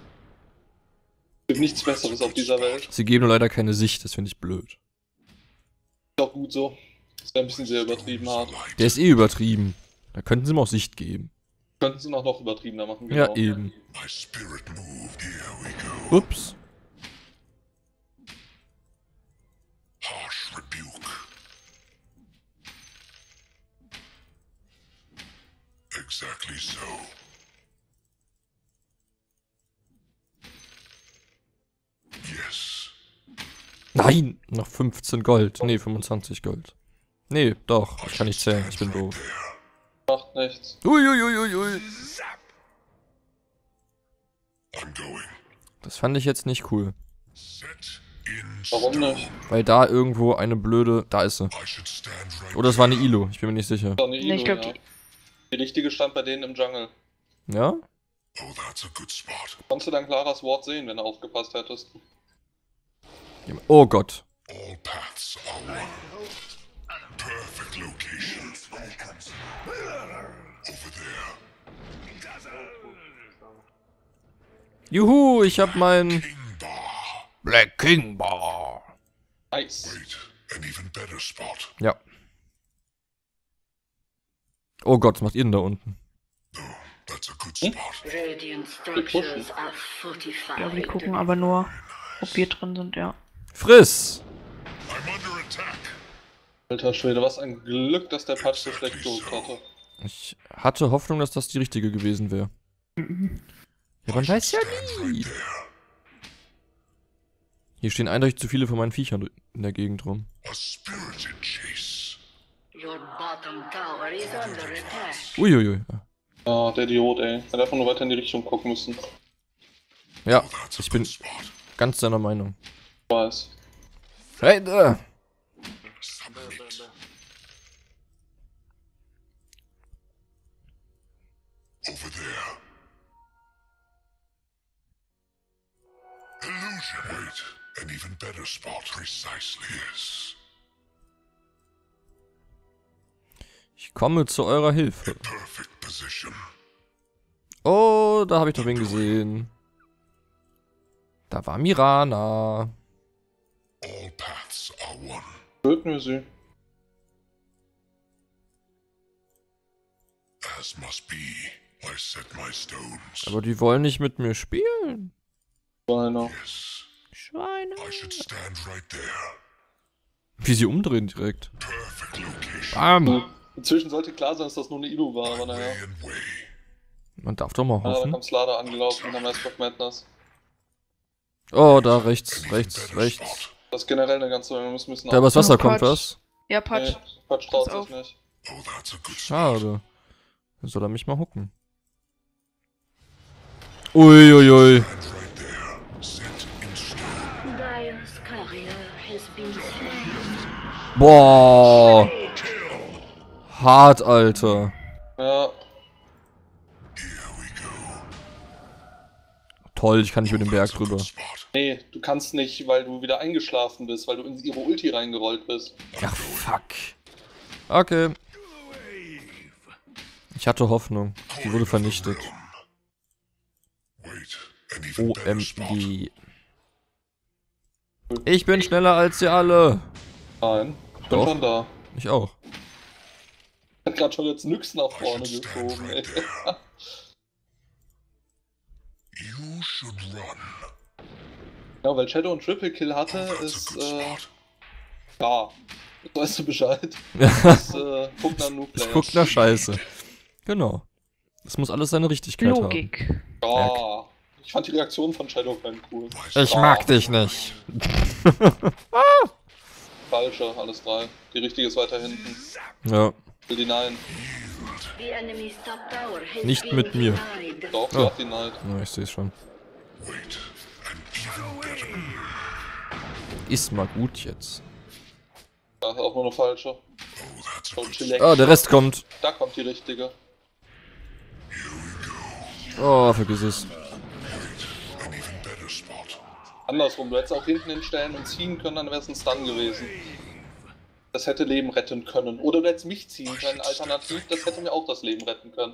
B: Es gibt nichts Besseres auf dieser Welt.
A: Sie geben nur leider keine Sicht, das finde ich blöd.
B: Ist auch gut so. Das wäre ein bisschen sehr übertrieben hart.
A: Der ist eh übertrieben. Da könnten sie ihm auch Sicht geben.
B: Könnten sie noch übertriebener machen,
A: Ja, eben.
D: My spirit moved. Here we go.
A: Ups.
D: Harsh rebuke. Exactly so. Yes.
A: Nein! Noch 15 Gold. Nee, 25 Gold. Nee, doch. Ich kann nicht zählen. Ich bin doof.
B: Macht nichts.
A: Uiuiuiui.
D: I'm going.
A: Das fand ich jetzt nicht cool.
D: Set in
B: Warum
D: stone.
B: nicht?
A: Weil da irgendwo eine blöde... Da ist sie.
D: I should stand right
A: Oder es war eine Ilo. Ich bin mir nicht sicher.
B: Doch eine
E: Nee, ich
B: Ilo,
E: glaube,
B: ja. Die richtige stand bei denen im Jungle.
A: Ja?
D: Oh, that's a good spot.
B: Konntest du dann Claras Wort sehen, wenn du aufgepasst hättest?
A: Oh Gott.
D: All paths are one. Perfect location. Over there.
A: Juhu, ich hab mein...
D: King Bar.
A: Black King Bar.
B: Nice.
D: Wait, an even better spot.
A: Ja. Oh Gott, was macht ihr denn da unten?
D: No, that's a good spot.
C: Radiant structures are
E: Ich glaube, die
C: fortified.
E: gucken aber nur, ob wir drin sind, ja.
A: Friss!
D: I'm under attack.
B: Alter Schwede, was ein Glück, dass der Patch so schlecht geholt hatte.
A: Ich hatte Hoffnung, dass das die richtige gewesen wäre. Ja, man weiß ja
D: Stand
A: nie.
D: right there.
A: Hier stehen eindeutig zu viele von meinen Viechern in der Gegend rum.
D: A spirited chase.
C: Your bottom tower is under attack.
A: Uiuiui.
B: Ah, der Idiot, ey. Er hätte nur weiter in die Richtung gucken müssen.
A: Ja,
D: That's a
A: ich bin
D: good spot.
A: ganz deiner Meinung.
B: Ich weiß.
A: Hey, da!
D: Submit. Over there. Illusion. Wait, an even better spot. Precisely. Yes.
A: Ich komme zu eurer Hilfe.
D: Perfect position.
A: Oh, da habe ich doch wen gesehen. Da war Mirana.
D: All paths are one.
B: Töten wir sie.
D: As must be. I set my stones.
A: Aber die wollen nicht mit mir spielen.
B: Einer.
D: Yes.
A: Schweine.
D: I should stand right there.
A: Wie sie umdrehen direkt.
D: Perfect location.
A: Bam.
B: Inzwischen sollte klar sein, dass das nur eine Ilo war, aber naja.
D: Way and way.
A: Man darf doch mal
B: Ah, da
A: hoffen.
B: kommt Slada angelaufen in der Mask of Madness.
A: Oh, da rechts,
D: An even
A: rechts,
D: better
A: rechts.
D: spot.
B: Das ist generell eine ganze Menge. Wir müssen
A: Da übers Wasser
E: Oh,
A: kommt
E: Patsch.
A: was.
E: Ja,
B: Nee,
E: Patsch.
B: Patch traut
E: Pass auf.
B: sich nicht.
D: Oh, that's a good spot.
A: Schade. Dann soll er mich mal hucken. Uiuiui.
D: Stand right there. Set in stone.
C: Dire's courier has been slain.
A: Boah. Hart, Alter.
B: Ja,
D: Here we go.
A: Toll, ich kann nicht über den Berg
D: That's a good
A: drüber.
D: spot.
B: nee, du kannst nicht, weil du wieder eingeschlafen bist, weil du in ihre Ulti reingerollt bist.
A: Ach, fuck. Okay. Ich hatte Hoffnung. Die wurde vernichtet.
D: Wait, an even better spot.
A: OMG. Ich bin schneller als ihr alle.
B: Nein, ich bin
A: Doch.
B: schon da.
A: Ich auch.
B: Hat gerade schon jetzt Nyx nach vorne geschoben, ey.
D: You should run.
B: Ja, weil Shadow einen Triple Kill hatte,
D: That's a
B: ist,
D: good spot.
B: ja, weißt du Bescheid. Das, guckt nach Noob
A: Es
B: Player.
A: guckt nach Scheiße. Genau. Es muss alles seine Richtigkeit
E: Logik.
B: Ja, ich fand die Reaktion von Shadowpan cool.
A: haben. Ich mag dich nicht.
B: Falsche, alles drei. Die richtige ist weiter hinten.
A: Ja.
B: Will die Nein.
C: The enemy's top tower has
A: Nicht
C: been
A: mit mir.
C: denied.
B: Doch, sie
A: Oh.
B: hat die Nein.
A: Ja, ich sehe schon.
D: Wait, and even better.
A: Ist mal gut jetzt.
B: Ja, auch nur eine falsche.
D: Oh, that's a
B: Oh,
D: good
B: chillax.
A: Ah, der Rest kommt.
B: Da kommt die richtige.
A: Oh, vergiss es.
D: an even better spot.
B: Andersrum, du hättest auch hinten hinstellen und ziehen können, dann wäre es ein Stun gewesen. Das hätte Leben retten können. Oder du hättest mich ziehen können, alternativ, das hätte mir auch das Leben retten können.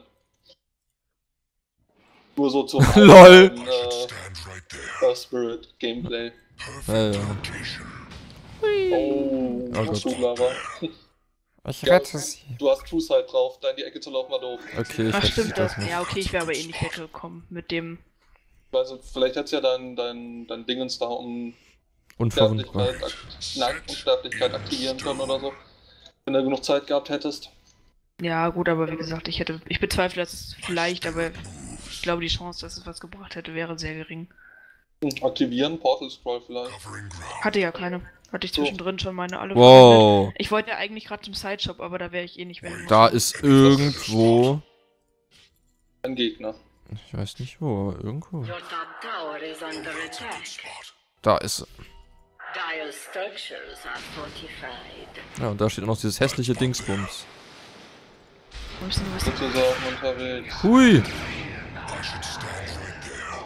B: Nur so zum
A: LOL.
B: allgemeinen,
D: Stand right there.
B: Earth Spirit Gameplay.
A: Ja, ja.
D: Location.
B: Oh,
A: Oh
B: hast
A: Gott.
B: du, Lara.
A: Ich
B: Ja,
A: rette sie.
B: du hast Two-Side drauf, da in die Ecke zu laufen war doof.
A: Okay, ich
E: Ach
A: rette sie
E: stimmt,
A: doch
E: das.
A: nicht.
E: Ja, okay, ich wäre aber eh nicht weggekommen mit dem.
B: Also, vielleicht hättest du ja dein Dingens da um
A: Unverwundbar.
B: Unsterblichkeit aktivieren können oder so. Wenn du genug Zeit gehabt hättest.
E: Ja, gut, aber wie gesagt, ich bezweifle, dass es vielleicht, aber ich glaube, die Chance, dass es was gebracht hätte, wäre sehr gering.
B: Aktivieren, Portal Scroll vielleicht.
D: Covering ground.
E: Hatte ja keine. Hatte ich zwischendrin schon meine alle
A: Wow.
E: verwendet. Ich wollte ja eigentlich gerade zum Sideshop, aber da wäre ich eh nicht mehr.
A: Da ist irgendwo...
B: Ein Gegner.
A: Ich weiß nicht wo, aber irgendwo.
C: Your top tower is under attack.
D: Spot.
A: Da ist...
C: Dire structures are fortified.
A: Ja, und da steht auch noch dieses hässliche Dingsbums.
E: Wo ist denn was?
B: Sozusagen unterwegs.
A: Hui!
D: I should stand right there.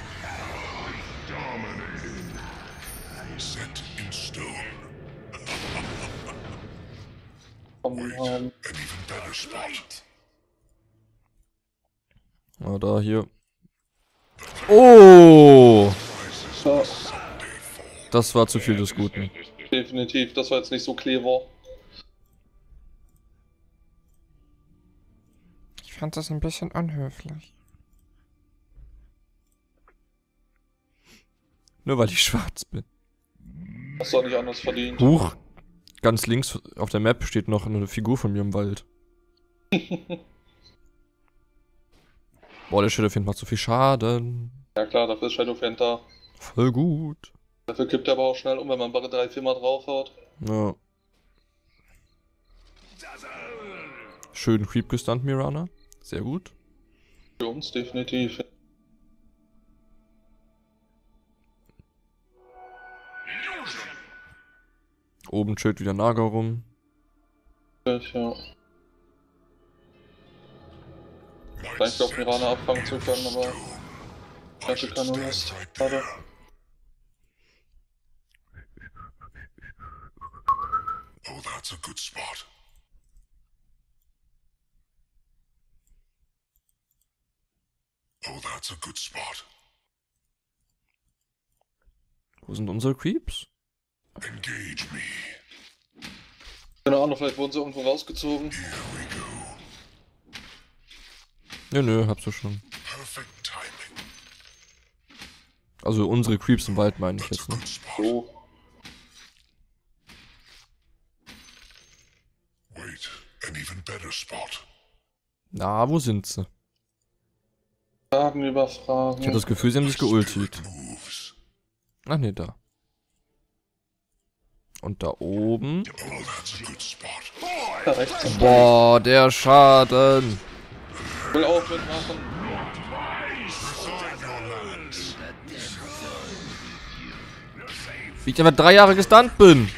D: Set in stone.
B: An
D: An even better spot.
A: Ah, da, hier. Oh!
B: ja,
A: Das war zu viel des Guten.
B: definitiv, das war jetzt nicht so clever.
A: Ich fand das ein bisschen unhöflich. Nur weil ich schwarz bin.
B: Hast du auch nicht anders verdient.
A: Huch! Ganz links auf der Map steht noch eine Figur von mir im Wald. Boah, der Shadowfiend macht so viel Schaden.
B: Ja klar, dafür ist Shadowfan da.
A: Voll gut.
B: Dafür kippt er aber auch schnell um, wenn man bare 3-4 Mal draufhaut.
A: Ja. Schön Creep gestunt, Mirana. Sehr gut.
B: Für uns definitiv.
A: Oben chillt wieder Naga rum.
B: Ja. Eigentlich auf Mirana abfangen zu können, aber ich hatte keine Lust. Schade.
D: Oh, that's a good spot. Oh, that's a good spot.
A: Wo sind unsere Creeps?
D: Engage me.
B: Keine Ahnung, vielleicht wurden sie irgendwo rausgezogen.
D: Here we go.
A: Nö, hab's du schon.
D: Perfect timing.
A: Also unsere Creeps im Wald meine ich
D: That's
A: jetzt,
D: a
A: ne?
D: good spot.
B: So.
D: Wait, an even better spot.
A: Na, wo sind sie?
B: Fragen über Fragen.
A: Ich hatte das Gefühl, sie haben sich geultet.
D: Moves.
A: Ach nee, da. Und da oben.
D: Oh, that's a good spot.
B: Da rechts.
A: Boah, der Schaden.
B: Will auch mitmachen.
A: Wie ich einfach 3 Jahre gestunt bin.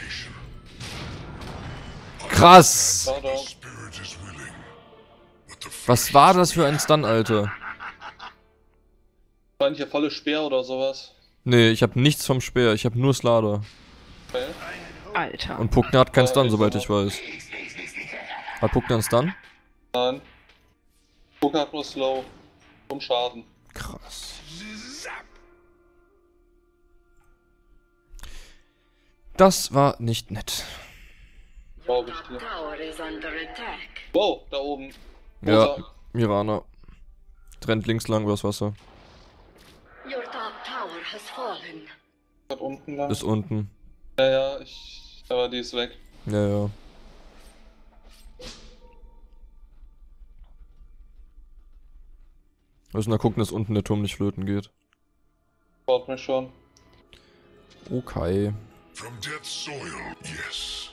A: Krass.
B: Schade.
D: Spirit is willing, but the
A: Was war das für ein Stun, Alter?
B: War nicht der volle Speer oder sowas.
A: Nee, ich hab nichts vom Speer. Ich hab nur Slader.
B: Okay.
E: Alter.
A: Und Pugner hat keinen Stun, soweit ich weiß. Hat Pugner einen Stun?
B: Nein. Poker hat nur Slow. Und Schaden.
A: Krass. Das war nicht nett.
B: Glaube ich dir.
C: Tower is under attack.
B: Wow, da oben.
A: Ja,
B: Rosa.
A: Mirana. Trennt links lang übers Wasser.
C: Your top tower has fallen.
B: Dort unten lang.
A: Ist unten.
B: Ja, aber die ist weg.
A: Ja, ja. Wir müssen da gucken, dass unten der Turm nicht flöten geht.
B: Baut mich schon.
A: Okay.
D: From dead soil, yes.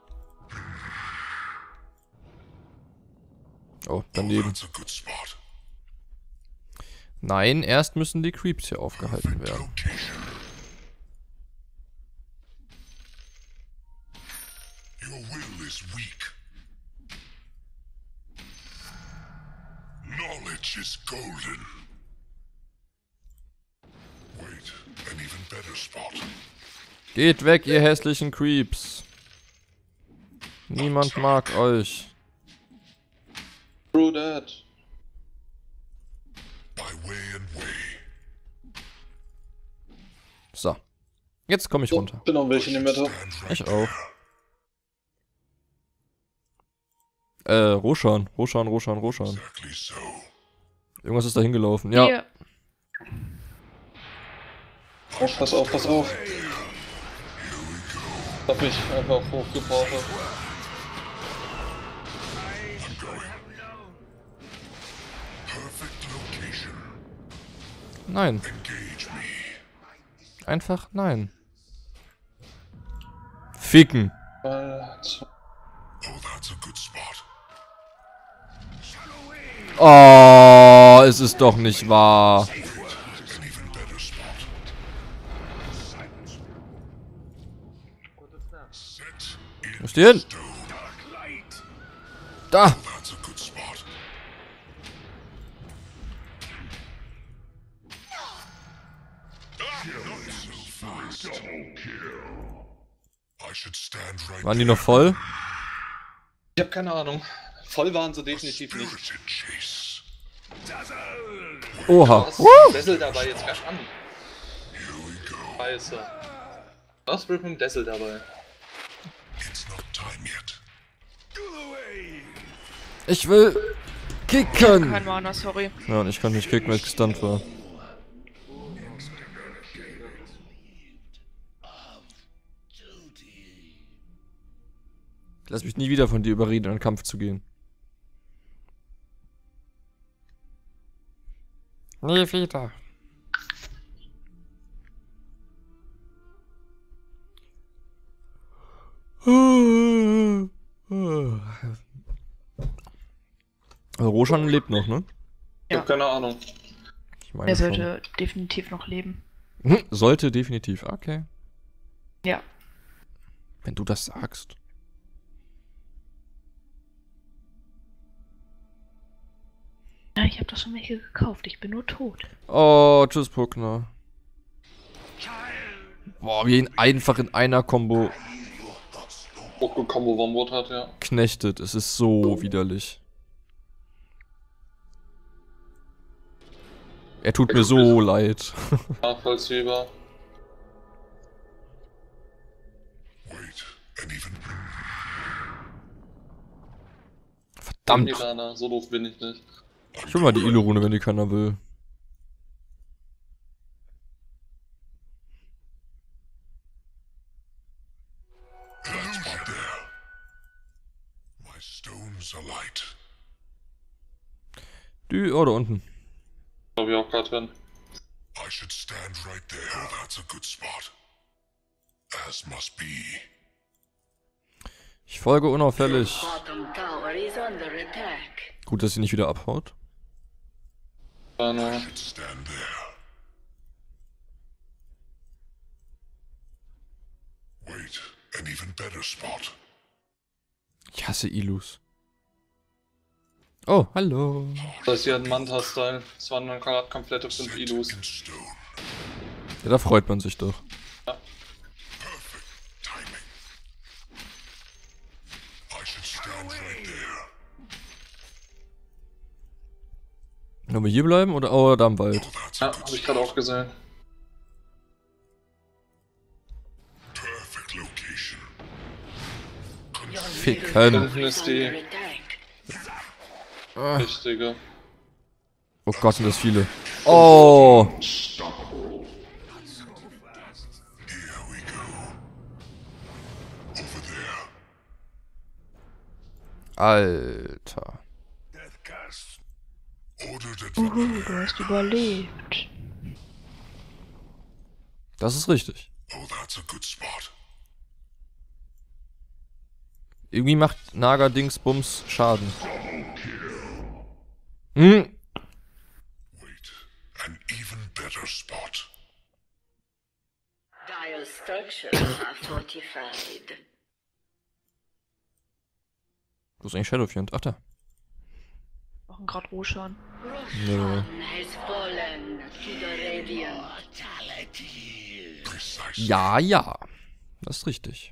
A: Oh, daneben.
D: That's a good spot.
A: Nein, erst müssen die Creeps hier aufgehalten werden.
D: Location. Your will is weak. Knowledge is golden. Wait, an even better spot.
A: Geht weg, ihr hässlichen Creeps. Niemand mag euch.
B: True that.
D: By way and way.
A: So. Jetzt komme ich
B: So,
A: runter.
B: bin noch welche in der Mitte.
D: Stand right
A: Ich auch. Roshan. Roshan.
D: exactly so.
A: Irgendwas ist da hingelaufen. Ja.
E: Hier.
B: Oh, pass auf, pass auf. Hab mich einfach hochgebraucht.
D: I'm going. Perfect location.
A: Nein.
D: Engage me.
A: Einfach nein. Ficken.
B: Alter.
D: Oh, that's a good spot.
A: Oh, es ist doch nicht wahr.
D: An even better spot. Set in
A: Wo ist die hin?
D: stone.
A: Da.
D: That's a good spot. Not so fast. I should stand right
A: Waren die noch voll?
B: Ich hab keine Ahnung. Voll waren sie definitiv nicht.
D: Spirited chase.
A: Oha.
B: Was? Dessel dabei jetzt gleich an.
D: Here we go.
B: Scheiße. Was wird mit dem Dessel dabei?
D: It's not time yet.
A: Ich will kicken.
E: Kein Mana, sorry.
A: Ja, und ich konnte nicht kicken, weil ich gestunt war. Lass mich nie wieder von dir überreden, in den Kampf zu gehen. Nie wieder. Also Roshan lebt noch, ne?
B: Ich hab keine Ahnung.
A: Ich meine
E: Er
A: schon.
E: sollte definitiv noch leben.
A: Sollte definitiv, okay.
E: Ja.
A: Wenn du das sagst.
E: Ja, ich habe doch schon welche gekauft. Ich bin nur tot.
A: Oh, tschüss, Puckner. Boah, wie ihn einfach in einer Combo
B: Combo Bombot hat, ja.
A: knechtet. Es ist so widerlich. Er tut mir so leid.
B: Nachvollziehbar.
D: Wait, and even
A: Verdammt.
B: Mirana, so doof bin ich nicht.
A: Ich hol mal die Ilo-Rune, wenn die keiner will.
D: that's what there. My stones alight.
A: Oh, da unten.
B: Glaub ich auch gerade hin.
D: I should stand right there. Oh, that's a good spot. As must be.
A: Ich folge unauffällig.
C: Bottom tower is under attack.
A: Gut, dass sie nicht wieder abhaut.
B: Keine.
D: Should stand there. Wait, an even better spot.
A: Ich hasse Ilus. Oh, hallo.
B: Das heißt, sie hat einen Manta-Style. Es waren dann gerade komplette 5 Ilus.
D: In stone.
A: Ja, da freut man sich doch.
D: Perfect timing. I should stand right there.
A: Wollen wir hier bleiben oder da im Wald?
D: Oh, that's a
B: Ja,
D: good
B: hab ich gerade auch gesehen.
D: perfect location.
A: Ficken.
B: Hinten ist die
A: Ah.
B: richtige.
A: Oh Gott, sind das viele. Oh! Alter.
E: Du hast überlebt.
A: Das ist richtig.
D: Oh, that's a good spot.
A: Irgendwie macht Naga Dingsbums Schaden. Hm.
D: Wait, an even better spot.
C: Dire structures are fortified.
A: Wo ist eigentlich Shadowfiend? Ach da.
E: Machen gerade Roshan.
A: Nö.
C: Has fallen to the radiant.
D: Precisely.
A: Ja, ja. Das ist richtig.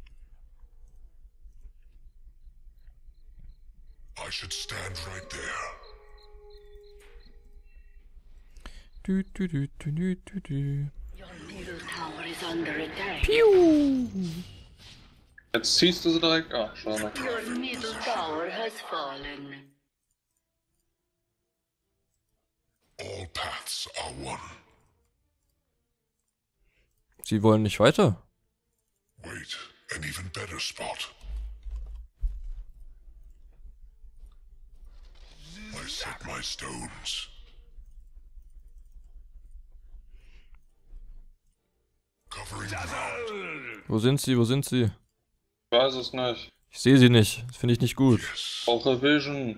D: I should stand right there.
A: Dü, dü, dü, dü, dü, dü, dü.
C: Your middle tower is under attack.
A: Piu.
B: Jetzt ziehst du sie direkt. Ah, schade.
C: Your middle tower has fallen.
D: All paths are one.
A: Sie wollen nicht weiter.
D: Wait, an even better spot. I set my stones. Covering ground.
A: Wo sind sie? Wo sind sie?
B: Ich weiß es nicht.
A: Ich sehe sie nicht. Das finde ich nicht gut.
B: Brauche Vision.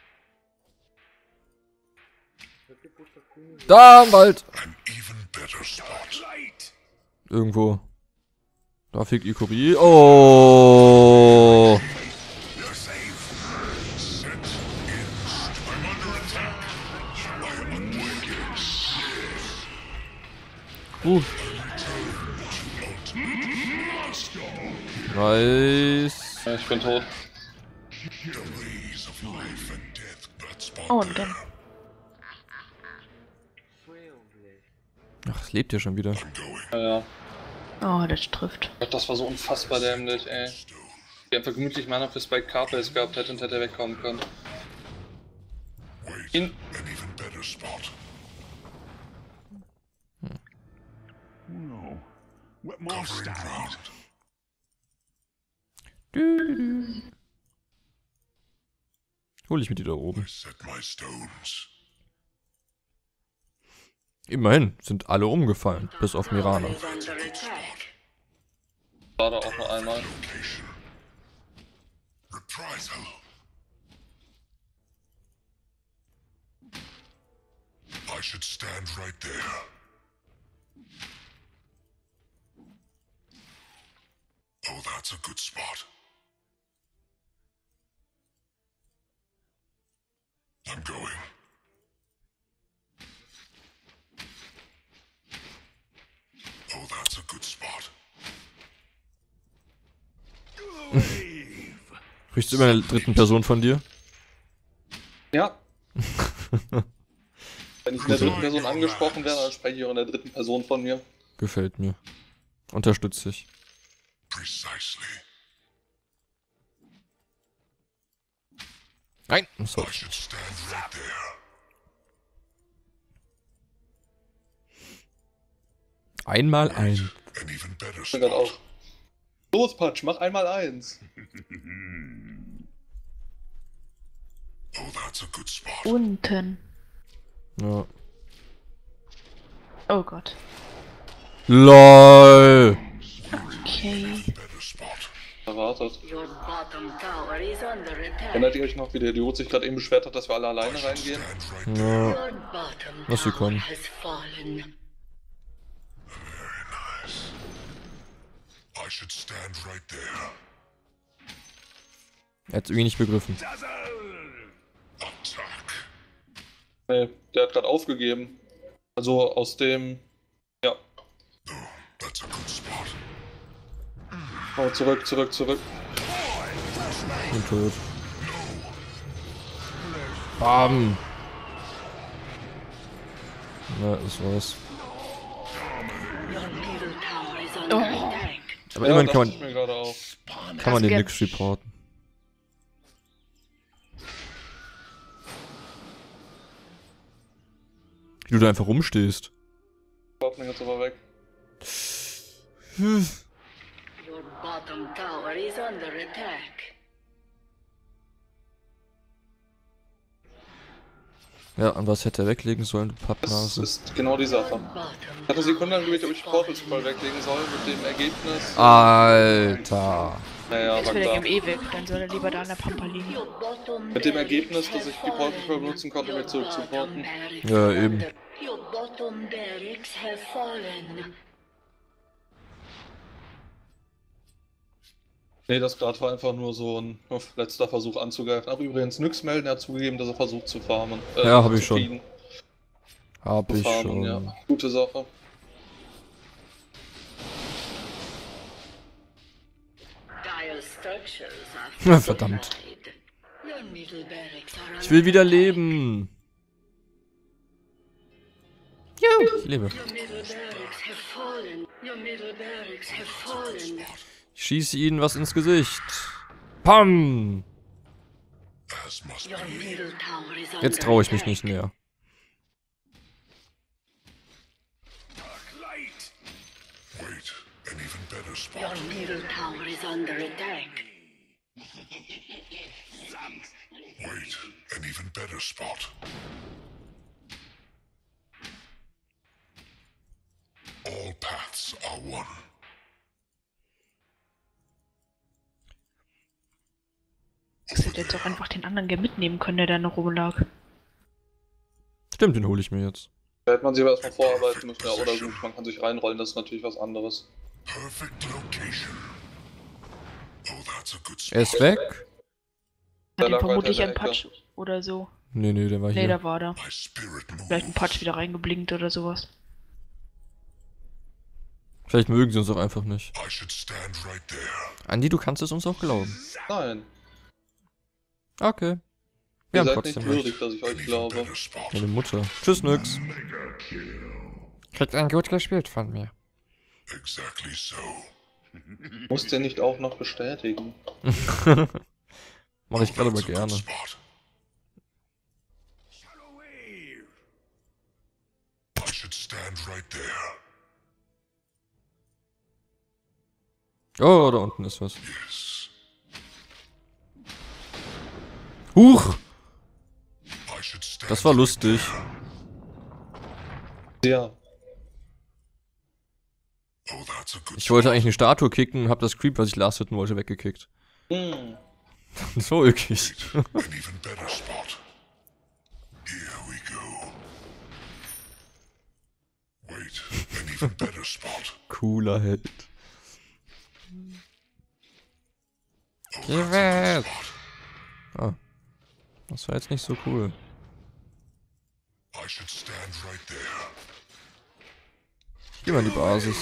A: Da im Wald.
D: An even better spot.
A: Irgendwo. Da fliegt Ikori. Oh. Nice.
B: Ja, ich bin tot.
E: Oh, und dann.
A: Ach, es lebt ja schon wieder.
B: Ja, ja.
E: Oh, das trifft.
B: Gott, das war so unfassbar dämlich, ey. Die einfach gemütlich Mana für Spike Carpace gehabt hätte und hätte wegkommen können.
D: Wait,
B: In
D: an even better spot. Covering ground.
A: Hol ich mit dir da
D: I
A: oben.
D: set my stones.
A: Immerhin sind alle umgefallen, bis auf Mirana.
C: Is under attack.
B: war da auch noch einmal.
D: Location. Reprisal. I should stand right there. Oh, that's a good spot. I'm going. Oh, that's a good spot.
A: Sprichst du immer in der dritten Person von dir?
B: Ja. Wenn ich in der dritten Person angesprochen werde, dann spreche ich auch in der dritten Person von mir.
A: Gefällt mir. Unterstütze ich.
D: Precisely.
A: Nein,
D: I
A: sorry.
D: should stand right there.
A: Einmal ein.
D: An even better
B: Ich bin grad auch.
D: spot.
B: Los, Patsch, mach einmal eins.
D: Oh, that's a good spot.
E: Unten.
A: Ja.
E: Oh Gott.
A: LOL.
E: Okay.
D: Better spot.
B: Erwartet.
C: Your bottom tower is under attack.
B: Erinnert ihr euch noch, wie der Idiot sich gerade eben beschwert hat, dass wir alle alleine reingehen?
D: Stand right
A: Ja.
C: Your bottom
A: Lass sie
C: tower
A: kommen.
C: has fallen.
D: I should stand right there.
A: Er hat's irgendwie nicht begriffen.
D: Attack.
B: Nee, der hat gerade aufgegeben. Also aus dem... Ja.
D: No, that's a good spot.
B: Oh, zurück, zurück, zurück.
A: Bin tot. Bam. Na, das war's.
C: Your middle tower is under
E: Oh.
C: attack.
A: Aber
B: Ja,
A: immerhin
B: dachte
A: kann
B: ich mir gerade auch.
A: man den nix reporten. Wie du da einfach rumstehst.
B: Warte jetzt aber weg.
C: Your bottom tower is under attack.
A: Ja, an was hätte er weglegen sollen, du
B: Das
A: Pappnase?
B: ist genau die Sache.
C: Bottom
B: Ich hatte Sekunden lang überlegt, ob ich Portal Scroll weglegen soll, mit dem Ergebnis.
A: Alter.
B: Naja,
E: Jetzt
B: war
E: will der
B: klar.
E: Game eh weg, dann soll er lieber da an der Pampa liegen.
C: Your bottom
B: Mit dem
C: barracks
B: Ergebnis, dass ich die
C: have
B: Portal Scroll
C: fallen.
B: benutzen konnte, um mich zurückzuporten.
A: Ja, eben.
C: Your bottom barracks have fallen.
B: Nee, das gerade war einfach nur so ein letzter Versuch anzugreifen. Ach, übrigens, Nyx melden, er hat zugegeben, dass er versucht zu farmen.
A: Ja, hab ich
B: zu
A: schon.
B: feeden.
A: Hab ich
B: Farmen,
A: schon.
B: ja. Gute Sache.
C: Dire structures are
A: Verdammt.
C: fortified. Your middle barracks are
A: Ich will wieder
C: under attack.
A: leben. Juhu, ich lebe.
C: Your middle barracks have fallen. Your middle barracks have fallen.
A: Ich schieße ihnen was ins Gesicht. Pam!
D: As must
C: Your
D: be.
C: middle tower is
A: Jetzt
C: under
A: traue ich mich
C: attack.
A: nicht mehr.
D: Wait, an even better spot.
C: Your middle tower is under attack.
D: Wait, an even better spot. All paths are one.
E: Ich hätte jetzt auch einfach den anderen Game mitnehmen können, der da noch rumlag.
A: Stimmt, den hole ich mir jetzt.
B: Da hätte man sich aber erstmal vorarbeiten müssen. Ja, oder gut, man kann sich reinrollen, das ist natürlich was anderes.
D: Perfect location. Oh, that's a good
A: Er
D: spot.
A: ist weg.
B: Der
E: Hat ihn
B: lag
E: vermutlich
B: weiter in
E: ein
B: der
E: Patch oder so.
A: Nee, nee, der war
E: Nee,
A: hier.
E: da war der.
D: My spirit
E: Vielleicht ein
D: moves.
E: Patch wieder reingeblinkt oder sowas.
A: Vielleicht mögen sie uns auch einfach nicht.
D: I should stand right there.
A: Andi, du kannst es uns auch glauben.
B: Nein,
A: Okay.
B: ihr
A: Wir haben
B: seid
A: trotzdem
B: nicht würdig,
A: recht.
B: dass ich
D: An
B: euch
D: even
B: glaube.
D: better spot.
A: Meine Mutter. Tschüss, Nyx. Kriegt ein gut gespielt von mir.
D: Exactly so.
B: Musst ihr nicht auch noch bestätigen.
A: Mach ich gerade aber
D: That's a good
A: gerne.
D: spot. I should stand right there.
A: Oh, da unten ist was.
D: Yes.
A: Huch!
D: I should stand
A: Das war lustig.
B: Ja,
D: Oh, that's a good
A: Ich wollte eigentlich eine Statue kicken und hab das Creep, was ich last hitten wollte, weggekickt.
B: hm.
A: Das war wirklich.
D: An even better spot. Here we go. Wait, an even better spot.
A: Cooler Held.
D: Oh,
A: Geh
D: that's a good
A: weg!
D: spot.
A: Ah. Das war jetzt nicht so cool.
D: I should stand right there.
A: Geh mal in die Basis.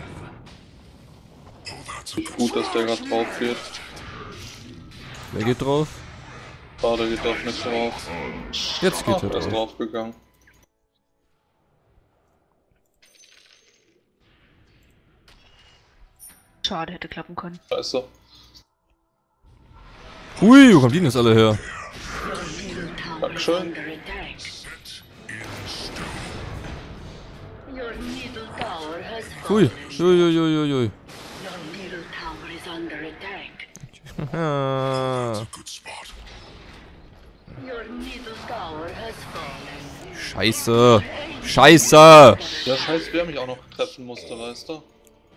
D: Oh, that's a good
B: Gut, dass der gerade drauf geht.
A: Wer geht drauf?
B: Schade, geht doch nicht drauf.
A: Jetzt geht
B: Ach,
A: er
B: der ist
A: drauf.
B: draufgegangen.
E: Schade, hätte klappen können.
B: Scheiße.
A: Hui, wo kommen die denn jetzt alle her?
C: Your middle tower is
B: Dankeschön.
C: under attack.
D: set in stone.
C: Your middle tower has
A: Hui,
C: fallen.
A: hui, hui, hui, hui.
C: Your middle tower is under attack.
A: Ah,
D: Good spot.
C: Your middle tower has fallen.
A: Scheiße. Scheiße.
B: Ja, scheiße, wer mich auch noch treffen musste, weißt du?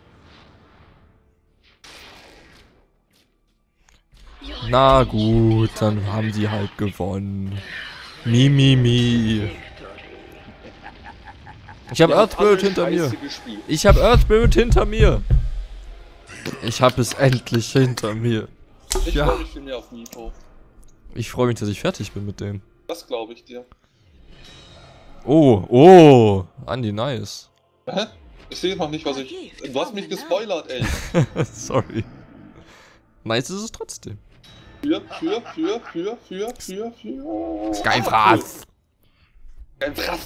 A: Na gut, dann haben die halt gewonnen. Mi. Ich habe Earth Spirit hinter mir.
B: Scheiße gespielt.
A: Ich habe Earth Spirit hinter mir. Ich habe es endlich hinter mir.
B: Ich
A: Ja.
B: freue mich viel mehr auf Mipo.
A: Ich freue mich, dass ich fertig bin mit dem.
B: Das glaube ich dir.
A: Oh, Andi, nice.
B: Hä? Ich sehe noch nicht, was ich... Du hast mich gespoilert, ey.
A: Sorry. Nice ist es trotzdem.
B: Für.
A: Geifraß.
B: Kein Fraß.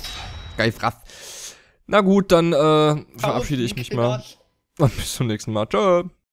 A: Geifraß. Na gut, dann verabschiede ich mich mal. Und bis zum nächsten Mal. Ciao.